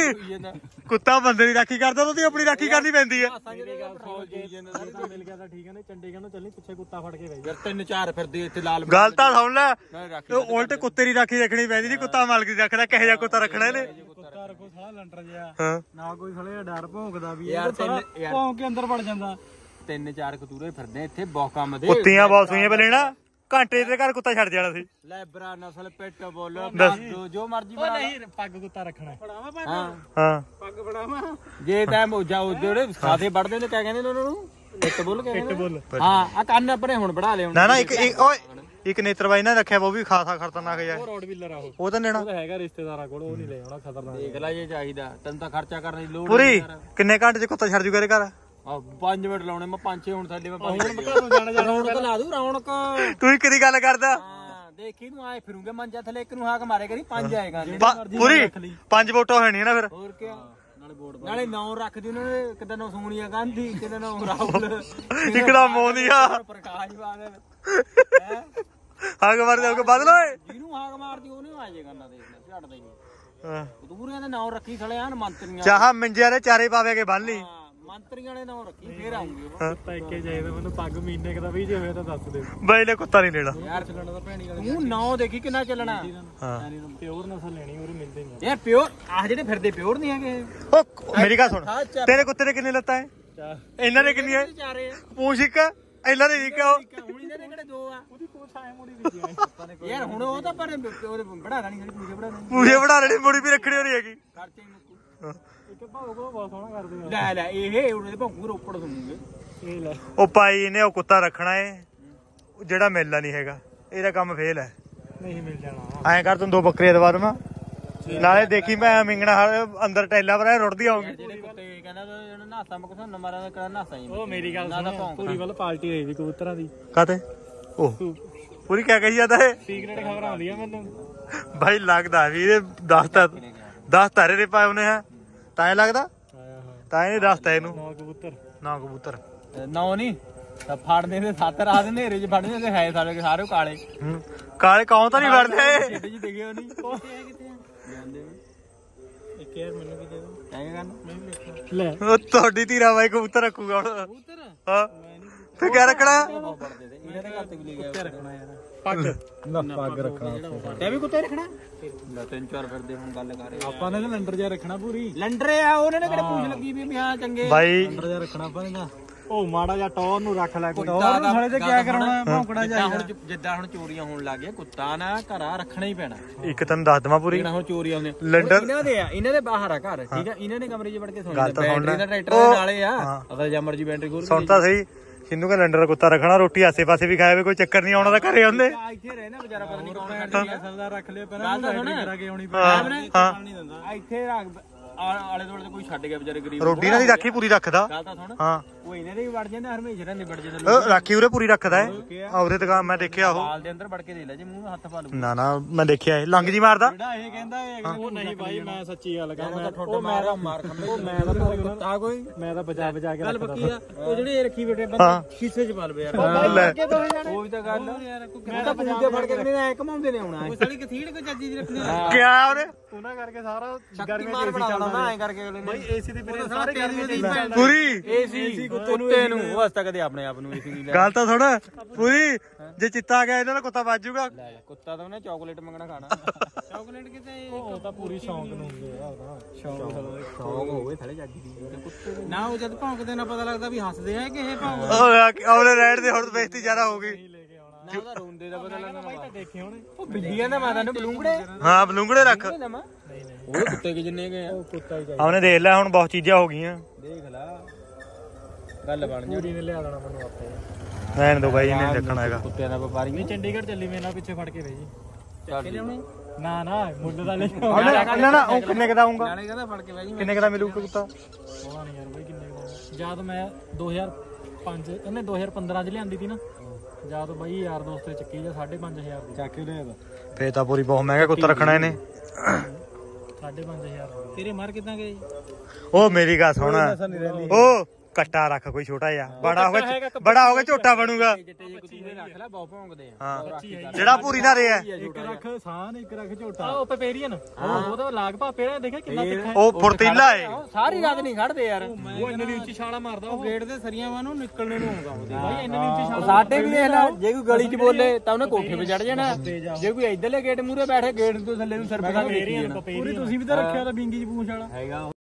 ਕੁੱਤਾ ਬੰਦੇ ਦੀ ਰਾਖੀ ਕਰਦਾ ਉਹਦੀ ਆਪਣੀ ਰਾਖੀ ਕਰਨੀ ਪੈਂਦੀ ਹੈ ਮੇਰੀ ਗੱਲ ਸੁਣ ਜੇ ਤਾਂ ਮਿਲ ਗਿਆ ਤਾਂ ਠੀਕ ਹੈ ਨਹੀਂ ਚੰਡੀਗੜ੍ਹ ਨੂੰ ਚੱਲੀ ਪਿੱਛੇ ਕੁੱਤਾ ਫੜ ਕੇ ਬਈ ਯਾਰ ਤਿੰਨ ਚਾਰ ਫਿਰਦੇ ਇੱਥੇ ਲਾਲ ਗੱਲ ਤਾਂ ਸੁਣ ਲੈ ਨਾ ਰਾਖੀ ਉਹ ਉਲਟ ਕੁੱਤੇ ਦੀ ਰਾਖੀ ਰੱਖਣੀ ਪੈਂਦੀ ਜੀ ਕੁੱਤਾ ਮਾਲਕ ਦੀ ਰੱਖਦਾ ਕਿਹੋ ਜਿਹਾ ਕੁੱਤਾ ਰੱਖਣਾ ਇਹਨੇ ਕੁੱਤਾ ਰੱਖੋ ਸਾਲਾ ਲੰਟਰ ਜਿਹਾ ਹਾਂ ਨਾ ਕੋਈ ਸਾਲੇ ਡਰ ਭੌਂਕਦਾ ਵੀ ਯਾਰ ਤਿੰਨ ਯਾਰ ਭੌਂਕ ਕੇ ਅੰਦਰ ਵੜ ਜਾਂਦਾ ਤਿੰਨ ਚਾਰ ਕਤੂਰੇ ਫਿਰਦੇ ਇੱਥੇ ਬਹੁਤ ਕੰਮ ਦੇ ਕੁੱਤੀਆਂ ਬਹੁਤ ਸੂਈਆਂ ਪੇ ਲੈਣਾ ਘੰਟੇ ਦੇ ਘਰ ਕੁੱਤਾ ਛੱਡ ਜਾਣਾ ਸੀ ਲੈਬਰਾ ਨਸਲ ਪਿੱਟ ਬੋਲ ਦੱਸ। ਜੋ ਜੋ ਮਰਜੀ ਉਹ ਬਣਾ ਨਹੀਂ ਪੱਗ ਕੁੱਤਾ ਰੱਖਣਾ ਫੜਾਵਾ ਪੱਗ ਹਾਂ ਹਾਂ ਪੱਗ ਫੜਾਵਾ ਜੇ ਤੈਂ ਮੋਜਾ ਉਹ ਜਿਹੜੇ ਖਾਦੇ ਵੜਦੇ ਨੇ ਕਿਆ ਕਹਿੰਦੇ ਨੇ ਉਹਨਾਂ ਨੂੰ ਪਿੱਟ ਬੋਲ ਕਹਿੰਦੇ ਬੋਲ ਹਾਂ ਆ ਕੰਨ ਆਪਣੇ ਹੁਣ ਵੜਾ ਲਿਆ ਨਾ ਨਾ ਇੱਕ ਇੱਕ- ਓਏ ਇੱਕ ਨੇਤਰ ਬਾਈ ਨੇ ਰੱਖਿਆ ਉਹ ਵੀ ਖਾਸਾ ਖਤਰਨਾਕ ਜਿਹਾ ਉਹ ਰੋਡ ਵੀਲਰ ਆ ਉਹ ਉਹ ਤਾਂ ਲੈਣਾ ਉਹ ਤਾਂ ਹੈਗਾ ਰਿਸ਼ਤੇਦਾਰਾਂ ਕੋਲ ਉਹ ਨਹੀਂ ਲੈ ਆਉਣਾ ਖਤਰਨਾਕ ਦੇਖ ਲੈ ਜੇ ਚਾਹੀਦਾ ਤੈਨੂੰ ਤਾਂ ਖਰਚਾ ਕਰਨ ਦੀ ਲੋੜ ਪੂਰੀ ਕਿੰਨੇ ਘੰਟੇ ਚ ਕੁੱਤਾ ਛੱਡ ਜੂਗਾ ਇਹਦੇ ਘਰ ਆ ਪੰਜ ਮਿੰਟ ਲਾਉਣੇ ਮੈਂ ਪੰਜ ਛੇ ਹੁਣ ਸਾਡੇ ਮੈਂ ਪੰਜ ਹੁਣ ਘਰੋਂ ਜਾਣਾ ਜਾਣਾ ਰੌਣਕ ਲਾ ਦੂ ਰੌਣਕ ਤੂੰ ਹੀ ਕਿਹਦੀ ਗੱਲ ਕਰਦਾ ਹਾਂ ਦੇਖੀ ਨੂੰ ਆਏ ਫਿਰੂਗੇ ਮੰਜਾ ਥਲੇ ਇੱਕ ਨੂੰ ਹਾਕ ਮਾਰੇ ਕਰੀ ਪੰਜ ਆਏਗਾ ਪਾ- ਪੂਰੀ ਪੰਜ ਵੋਟਾਂ ਹੋਣੀ ਨਾ ਫਿਰ ਹੋਰ ਕੀ ਨਾਲੇ ਬੋਰਡ ਨਾਲੇ ਨੌ ਰੱਖਦੀ ਉਹਨਾਂ ਨੇ ਕਿਤੇ ਨੌ ਸੋਨੀਆ ਗਾਂਧੀ ਕਿਤੇ ਨੌ ਰਾਹੁਲ ਇੱਕ ਦਾ ਮੋਨੀਆ ਪ੍ਰਕਾਸ਼ ਬਾਦਲ ਹੈ ਹਾਕ ਮਾਰਦੇ ਹੋ ਕੇ ਬਦਲ ਓਏ ਜਿਹਨੂੰ ਹਾਕ ਮਾਰਦੀ ਉਹਨੇ ਆ ਜਾਏਗਾ ਨਾ ਦੇਖਣਾ ਛੱਡਦਾ ਹੀ ਹਾਂ। ਕਤੂਰੀਆਂ ਦੇ ਨਾਂ ਰੱਖੀ ਥਲੇ ਆਣ ਮੰਤਰੀਆਂ ਚਾਹ ਮੰਜਿਆ ਨੇ ਚਾਰੇ ਪਾਵੇ ਕੇ ਬੰਨ ਲਈ ਹਾਂ ਮੰਤਰੀਆਂ ਦੇ ਨਾਂ ਰੱਖੀ ਫੇਰ ਆਉਂਗੇ ਉਹ ਕੁੱਤਾ ਇੱਕੇ ਚਾਹੀਦਾ ਮੈਨੂੰ ਪੱਗ ਮਹੀਨੇ ਕਦਾ ਵੀ ਜੇ ਹੋਇਆ ਤਾਂ ਦੱਸ ਦੇ ਬਾਈ ਨੇ ਕੁੱਤਾ ਨਹੀਂ ਲੈਣਾ ਯਾਰ ਚੱਲਣਾ ਤਾਂ ਭੈਣੀ ਗੱਲ ਤੂੰ ਨਾਂ ਦੇਖੀ ਕਿੰਨਾ ਚੱਲਣਾ ਹਾਂ ਪਿਓਰ ਨਸਲ ਲੈਣੀ ਉਹ ਮਿਲਦੇ ਨਹੀਂ ਯਾਰ ਪਿਓਰ ਆਹ ਜਿਹੜੇ ਫਿਰਦੇ ਪਿਓਰ ਨਹੀਂ ਹੈਗੇ ਉਹ ਮੇਰੀ ਗੱਲ ਸੁਣ ਤੇਰੇ ਕੁੱਤੇ ਨੇ ਕਿੰਨੇ ਲੱਤਾਂ ਹੈ ਚਾਹ ਇਹਨਾਂ ਨੇ ਕਿੰਨੀਆਂ ਚਾਰੇ ਆ ਪੂਛ ਇੱਕ ਇਹਨਾਂ ਦੇ ਇੱਕ ਉਹ ਹੁਣ ਇਹਨਾਂ ਦੇ ਕਿਹੜੇ ਦੋ ਆ ਉਹਦੀ ਪੂਛ ਆਏ ਮੋੜੀ ਵਿੱਚ ਆਏ ਯਾਰ ਹੁਣ ਉਹ ਤਾਂ ਪਰ ਉਹਦੇ ਬੜਾ ਦੇਣੀ ਸਾਡੀ ਪੂਛੇ ਬੜਾ ਦੇਣੀ ਪੂਛੇ ਬਣਾ ਲੈਣੀ ਮੁੜੀ ਵੀ ਰੱਖਣੀ ਹੋਣੀ ਹੈਗੀ ਖਰਚੇ ਹੀ ਮੁੱਕੂ ਹਾਂ। ਇੱਕ ਭਾਉ ਕੋ ਬਹੁਤ ਸੋਹਣਾ ਕਰਦੇ ਆ ਲੈ ਲੈ ਇਹ ਉਹਦੇ ਭੰਗੂ ਰੋਪੜ ਸੁਣੂਗੇ ਇਹ ਲੈ ਉਹ ਭਾਈ ਇਹਨੇ ਉਹ ਕੁੱਤਾ ਰੱਖਣਾ ਏ ਉਹ ਜਿਹੜਾ ਮਿਲਦਾ ਨਹੀਂ ਹੈਗਾ ਇਹਦਾ ਕੰਮ ਫੇਲ ਹੈ ਨਹੀਂ ਮਿਲ ਜਾਣਾ ਐਂ ਕਰ ਤੂੰ ਦੋ ਬੱਕਰੀਆਂ ਦਵਾ ਦਵਾਂ ਨਾਲੇ ਦੇਖੀ ਮੈਂ ਮਿੰਗਣਾ ਹਾਲ ਅੰਦਰ ਟੈਲਾ ਪਰ ਰੁੜਦੀ ਆਉਂਗੀ ਜਿਹੜੇ ਕੁੱਤੇ ਕਹਿੰਦਾ ਜਿਹੜਾ ਨਾਸਾ ਮਕ ਸਾਨੂੰ ਮਾਰਾ ਦਾ ਕਿਹੜਾ ਨਾਸਾ ਹੀ ਉਹ ਮੇਰੀ ਗੱਲ ਨਾ ਤਾਂ ਸੁਣ ਭੌਂਕ ਪੂਰੀ ਵੱਲ ਪਾਰਟੀ ਹੋਈ ਵੀ ਕਬੂਤਰਾਂ ਦੀ ਕਾਤੇ ਉਹ ਪੂਰੀ ਕਿਆ ਕਹੀ ਜਾਂਦਾ ਏ ਸੀਕ੍ਰੇਟ ਖਬਰ ਆਉਂਦੀ ਆ ਮੈਨੂੰ ਭਾਈ ਲੱਗਦਾ ਵੀ ਇਹ ਦਸ ਤਾਂ ਦਸ ਤਾਰੇ ਦੇ ਪਾਏ ਉਹਨੇ ਹੈ ਤਾਂ ਇਹ ਲੱਗਦਾ ਆਇਆ ਹਾਂ ਤਾਂ ਇਹਨੇ ਦੱਸਤਾ ਇਹਨੂੰ ਨੌ ਕਬੂਤਰ ਨਾ ਕਬੂਤਰ ਨੌ ਨਹੀਂ ਤਾਂ ਫੜਦੇ ਤੇ ਸੱਤ ਰਾਤ ਹਨੇਰੇ 'ਚ ਫੜਦੇ ਤੇ ਹੈ ਸਾਰੇ ਸਾਰੇ ਕਾਲੇ ਹੂੰ। ਕਾਲੇ ਕੌਂ ਤਾਂ ਨਹੀਂ ਵੜਦੇ ਛਿੱਟ ਜੀ ਦਿਖਿਓ ਨਹੀਂ ਕਿੱਥੇ ਆ ਕਿੱਥੇ ਆ ਜਾਂਦੇ ਇੱਕ ਯਾਰ ਮੈਨੂੰ ਵੀ ਦੇ ਦੋ ਐਂ ਕਰਨ ਮੈਂ ਵੀ ਵੇਖਾਂ ਲੈ ਉਹ ਤੁਹਾਡੀ ਧੀਰਾ ਬਾਈ ਕਬੂਤਰ ਰੱਖੂਗਾ ਹੁਣ ਕਬੂਤਰ ਹਾਂ ਤੇ ਕਿਆ ਰੱਖਣਾ ਇਹਨਾਂ ਦੇ ਘਰ ਤੇ ਵੀ ਲੈ ਗਿਆ ਕੁੱਤੇ ਰੱਖਣਾ ਯਾਰ ਪੱਗ ਨਾ ਪੱਗ ਰੱਖਣਾ ਤੇ ਵੀ ਕੁੱਤੇ ਰੱਖਣਾ ਲੈ ਤਿੰਨ ਚਾਰ ਫਿਰਦੇ ਹੁਣ ਗੱਲ ਕਰ ਰਹੇ ਆਪਾਂ ਨੇ ਲੰਡਰ ਜਿਹਾ ਰੱਖਣਾ ਪੂਰੀ ਲੰਡਰੇ ਆ ਉਹਨਾਂ ਨੇ ਕਿਹੜੇ ਪੂਛ ਲੱਗੀ ਵੀ ਹਾਂ ਚੰਗੇ ਬਾਈ ਲੰਡਰ ਜਿਹਾ ਰੱਖਣਾ ਆਪਾਂ ਨੇ ਉਹ ਮਾੜਾ ਜਿਹਾ ਟੌਰ ਨੂੰ ਰੱਖ ਲੈ ਕੋਈ ਟੌਰ ਨੂੰ ਸਾਲੇ ਤੇ ਕੀ ਕਰਾਉਣਾ ਭੌਂਕਣਾ ਜਾ ਹੁਣ ਜਿੱਦਾਂ ਹੁਣ ਚੋਰੀਆਂ ਹੋਣ ਲੱਗ ਗਈਆਂ ਕੁੱਤਾ ਨਾ ਘਰਾਂ ਰੱਖਣਾ ਹੀ ਪੈਣਾ ਇੱਕ ਤੈਨੂੰ ਦੱਸ ਦਵਾਂ ਪੂਰੀ ਜਿਹੜਾ ਹੁਣ ਚੋਰੀ ਆਉਂਦੇ ਲੰਡਰ ਇਹਨਾਂ ਦੇ ਆ ਇਹਨਾਂ ਦੇ ਬਾਹਰ ਆ ਘਰ ਠੀਕ ਆ ਇਹਨਾਂ ਨੇ ਕਮਰੇ 'ਚ ਵੜ ਕੇ ਸੌਂਦੇ ਗੱਲ ਤਾਂ ਸੁਣ ਬੈਟਰੀ ਲੈ। ਦਾ ਟਰੈਕਟਰ ਦੇ ਨਾਲੇ ਆ ਹਾਂ। ਅਗਰ ਜਾਂ ਮਰਜੀ ਬੈਟਰੀ ਖੋਲ ਸੁਣ ਤਾਂ ਸਹੀ ਸਿੰਨੂ ਕੇ ਲੰਡਰ ਦਾ ਕੁੱਤਾ ਰੱਖਣਾ ਰੋਟੀ ਆਸੇ ਪਾਸੇ ਵੀ ਖਾਵੇ ਕੋਈ ਚੱਕਰ ਨਹੀਂ ਆਉਣਾ ਤਾਂ ਘਰੇ ਆਉਂਦੇ ਇੱਥੇ ਰਹਿਣਾ ਵਿਚਾਰਾ ਪਤਾ ਨਹੀਂ ਕੌਣ ਸਰਦਾਰ ਰੱਖ ਲਿਆ ਪਹਿਲਾਂ ਬੈਟਰੀ ਕਰਾ ਕੇ ਆਉਣੀ ਹਾਂ ਹਾਂ ਨਹੀਂ ਦਿੰਦਾ ਇੱਥੇ ਰੱਖ ਆਲੇ ਦੁਆਲੇ ਤੇ ਕੋਈ ਛੱਡ ਗਿਆ ਵਿਚਾਰੇ ਗਰੀਬ ਰੋਟੀ ਨਾਲ ਦੀ ਰਾਖੀ ਪੂਰੀ ਰੱਖਦਾ ਗੱਲ ਤਾਂ ਸੁਣ ਹਾਂ ਉਹ ਇਹਨੇ ਦੇ ਵੀ ਵੜ ਜਾਂਦੇ ਹਰਮੇਸ਼ਾ ਰਹਿੰਦੇ ਵੜ ਜਾਂਦੇ ਉਹ ਰਾਖੀ ਉਰੇ ਪੂਰੀ ਰੱਖਦਾ ਹੈ ਆ ਉਰੇ ਦੁਕਾਨ ਮੈਂ ਦੇਖਿਆ ਉਹ ਬਾਲ ਦੇ ਅੰਦਰ ਵੜ ਕੇ ਦੇ ਲੈ ਜੇ ਮੂੰਹ ਹੱਥ ਪਾ ਲੂ ਨਾ ਨਾ ਮੈਂ ਦੇਖਿਆ ਇਹ ਲੰਗ ਜੀ ਮਾਰਦਾ ਜਿਹੜਾ ਇਹ ਕਹਿੰਦਾ ਉਹ ਨਹੀਂ ਭਾਈ ਮੈਂ ਸੱਚੀ ਗੱਲ ਮੈਂ ਉਹ ਮੈਂ ਤਾਂ ਮਾਰ ਖੰਬੇ ਉਹ ਮੈਂ ਤਾਂ ਕੁੱਤਾ ਕੋਈ ਮੈਂ ਤਾਂ ਬਚਾ ਬਚਾ ਕੇ ਗੱਲ ਪੱਕੀ ਆ ਉਹ ਜਿਹੜੇ ਇਹ ਰੱਖੀ ਬੈਠੇ ਹਾਂ। ਬੰਦੇ ਖੀਸੇ 'ਚ ਪਾ ਲਵੇ ਯਾਰ ਲੈ ਉਹ ਵੀ ਤਾਂ ਗੱਲ ਮੈਂ ਤਾਂ ਪੂਜੇ ਫੜ ਕੇ ਨਹੀਂ ਐ ਘਮਾਉਂਦੇ ਨੇ ਆਉਣਾ ਉਹ ਸਾਲੀ ਕਥੀੜ ਕੋ ਚੱਜੀ ਦੀ ਰੱਖਣੀ ਕਿਆ ਉਹਨੇ ਉਹਨਾਂ ਕਰਕੇ ਸਾਰਾ ਗਰਮੀਆਂ 'ਚ ਏਸੀ ਚੱਲਦਾ ਐ ਕਰਕੇ ਅਗਲੇ ਭਾਈ ਨੇ ਏਸੀ ਦੇ ਬਿਨਾਂ ਸਾਰੇ ਗਰਮੀ ਦੇ ਪੂਰੀ ਏਸੀ ਕੁੱਤੇ ਨੂੰ ਉਹ ਹਸਤਾ ਕਦੇ ਆਪਣੇ ਆਪ ਨੂੰ ਏਸੀ ਨਹੀਂ ਲੈ ਗੱਲ ਤਾਂ ਸੁਣ ਪੂਰੀ ਜੇ ਚਿੱਤਾ ਆ ਗਿਆ ਇਹਨਾਂ ਦਾ ਕੁੱਤਾ ਵੱਜ ਜਾਊਗਾ ਕੁੱਤਾ ਤਾਂ ਉਹਨੇ ਚਾਕਲੇਟ ਮੰਗਣਾ ਖਾਣਾ ਚਾਕਲੇਟ ਕਿਤੇ ਉਹ ਤਾਂ ਪੂਰੀ ਸ਼ੌਂਕ ਨੂੰ ਹੁੰਦੇ ਆ ਉਹਦਾ ਸ਼ੌਕ ਹੋਵੇ ਥਲੇ ਜੱਗੀ ਦੀ ਕੁੱਤੇ ਨਾ ਉਹ ਜਦ ਭੌਂਕਦੇ ਨਾ ਪਤਾ ਲੱਗਦਾ ਵੀ ਹੱਸਦੇ ਆ ਕਿ ਇਹ ਭੌਂਕ ਉਹਨੇ ਰੈਡ ਦੇ ਹੁਣ ਬੇਇੱਜ਼ਤੀ ਜ਼ਿਆਦਾ ਹੋ ਗਈ ਨਾ ਉਹਦਾ ਰੋਂਦੇ ਦਾ ਪਤਾ ਲੱਗਦਾ ਭਾਈ ਤਾਂ ਦੇਖੇ ਹੋਣੇ ਉਹ ਬਿੱਲੀਆਂ ਦਾ ਮਾਤਾ ਨੂੰ ਬਲੂੰਗੜੇ ਹਾਂ ਬਲੂੰਗੜੇ ਰੱਖ ਉਹ ਕੁੱਤੇ ਕਿ ਜਿੰਨੇ ਗਏ ਆ ਉਹ ਕੁੱਤਾ ਹੀ ਉਹਨੇ ਦੇਖ ਲਿਆ ਹੁਣ ਬਹੁਤ ਚੀਜ਼ਾਂ ਹੋ ਗਈਆਂ ਦੇਖ ਲਾ ਗੱਲ ਬਣ ਜਾ ਨੇ ਲਿਆ ਦੇਣਾ ਮੈਨੂੰ ਆਪੇ ਰਹਿਣ ਦੋ ਬਾਈ ਇਹਨੇ ਦੇਖਣਾ ਹੈਗਾ ਕੁੱਤਿਆਂ ਦਾ ਵਪਾਰੀ ਨਹੀਂ ਚੰਡੀਗੜ੍ਹ ਚੱਲੀ ਮੇਰੇ ਨਾਲ ਪਿੱਛੇ ਫੜ ਕੇ ਵੇ ਜੀ ਚੱਕ ਲਿਆਉਣੇ ਨਾ ਨਾ ਮੁੱਲ ਦਾ ਲੈ ਨਾ ਨਾ ਉਹ ਕਿੰਨੇ ਕਦਾ ਆਉਂਗਾ ਨਾਲੇ ਕਹਿੰਦਾ ਫੜ ਕੇ ਬਹਿ ਜੀ ਕਿੰਨੇ ਕਦਾ ਮਿਲੂਗਾ ਕੁੱਤਾ ਪਤਾ ਨਹੀਂ ਯਾਰ ਬਾਈ ਕਿੰਨੇ ਦਾ ਜਦ ਮੈਂ ਦੋ ਹਜ਼ਾਰ ਪੰਜ ਇਹਨੇ ਦੋ ਹਜ਼ਾਰ ਪੰਦਰਾਂ ਚ ਲਿਆਂਦੀ ਸੀ ਨਾ ਜਦ ਬਾਈ ਯਾਰ ਦੋਸਤ ਨੇ ਚੱਕੀ ਜਾਂ ਸਾਢੇ ਪੰਜ ਹਜ਼ਾਰ ਦੀ ਚੱਕ ਕੇ ਲਿਆ ਫੇਰ ਤਾਂ ਪੂਰੀ ਬਹੁਤ ਮਹਿੰਗਾ ਕੁੱਤਾ ਰੱਖਣਾ ਇਹਨੇ ਸਾਢੇ ਪੰਜ ਹਜ਼ਾਰ ਤੇਰੇ ਮਾਰ ਕਿਦਾਂ ਗਏ ਉਹ ਮੇਰੀ ਗੱਲ ਸੁਣ ਉਹ ਕੱਟਾ ਰੱਖ ਕੋਈ ਛੋਟਾ ਜਿਹਾ ਬੜਾ ਹੋਗਾ ਬੜਾ ਹੋਗਾ ਝੋਟਾ ਬਣੂਗਾ ਜਿੱਤੇ ਜੇ ਕੁੱਤੇ ਰੱਖ ਲੈ ਬਹੁਤ ਭੌਂਕਦੇ ਆ ਹਾਂ ਜਿਹੜਾ ਪੂਰੀ ਨਾ ਰਿਹਾ ਇੱਕ ਰੱਖ ਸਾਨ ਇੱਕ ਰੱਖ ਝੋਟਾ ਉਹ ਪਪੇਰੀਅਨ ਉਹਦਾ ਲਾਗ ਭਾਪੇ ਨੇ ਦੇਖਿਆ ਕਿੰਨਾ ਤਿੱਖਾ ਉਹ ਫੁਰਤੀਲਾ ਏ ਸਾਰੀ ਰਾਤ ਨਹੀਂ ਖੜਦੇ ਯਾਰ ਉਹ ਇੰਨੇ ਦੀ ਉੱਚੀ ਛਾਲਾ ਮਾਰਦਾ ਉਹ ਗੇਟ ਦੇ ਸਰੀਆਂ ਵਾਂ ਨੂੰ ਨਿਕਲਣੇ ਨੂੰ ਆਉਂਦਾ ਉਹਦੇ ਬਾਈ ਇੰਨੇ ਦੀ ਉੱਚੀ ਛਾਲਾ ਸਾਡੇ ਵੀ ਦੇਖ ਲੈ ਜੇ ਕੋਈ ਗਲੀ 'ਚ ਬੋਲੇ ਤਾਂ ਉਹਨੇ ਕੋਠੇ 'ਤੇ ਚੜ ਜਾਣਾ ਜੇ ਕੋਈ ਇਧਰਲੇ ਗੇਟ ਮੂਹਰੇ ਬੈਠੇ ਗੇਟ ਤੋਂ ਥੱਲੇ ਨੂੰ ਸਿਰ ਪਕਾ ਕੇ ਪੂਰੀ ਤੁਸੀਂ ਵੀ ਤਾਂ ਰੱਖਿਆ ਤਾਂ ਬਿੰਗੀ ਚ ਪੂੰਛ ਵਾਲਾ ਹੈਗਾ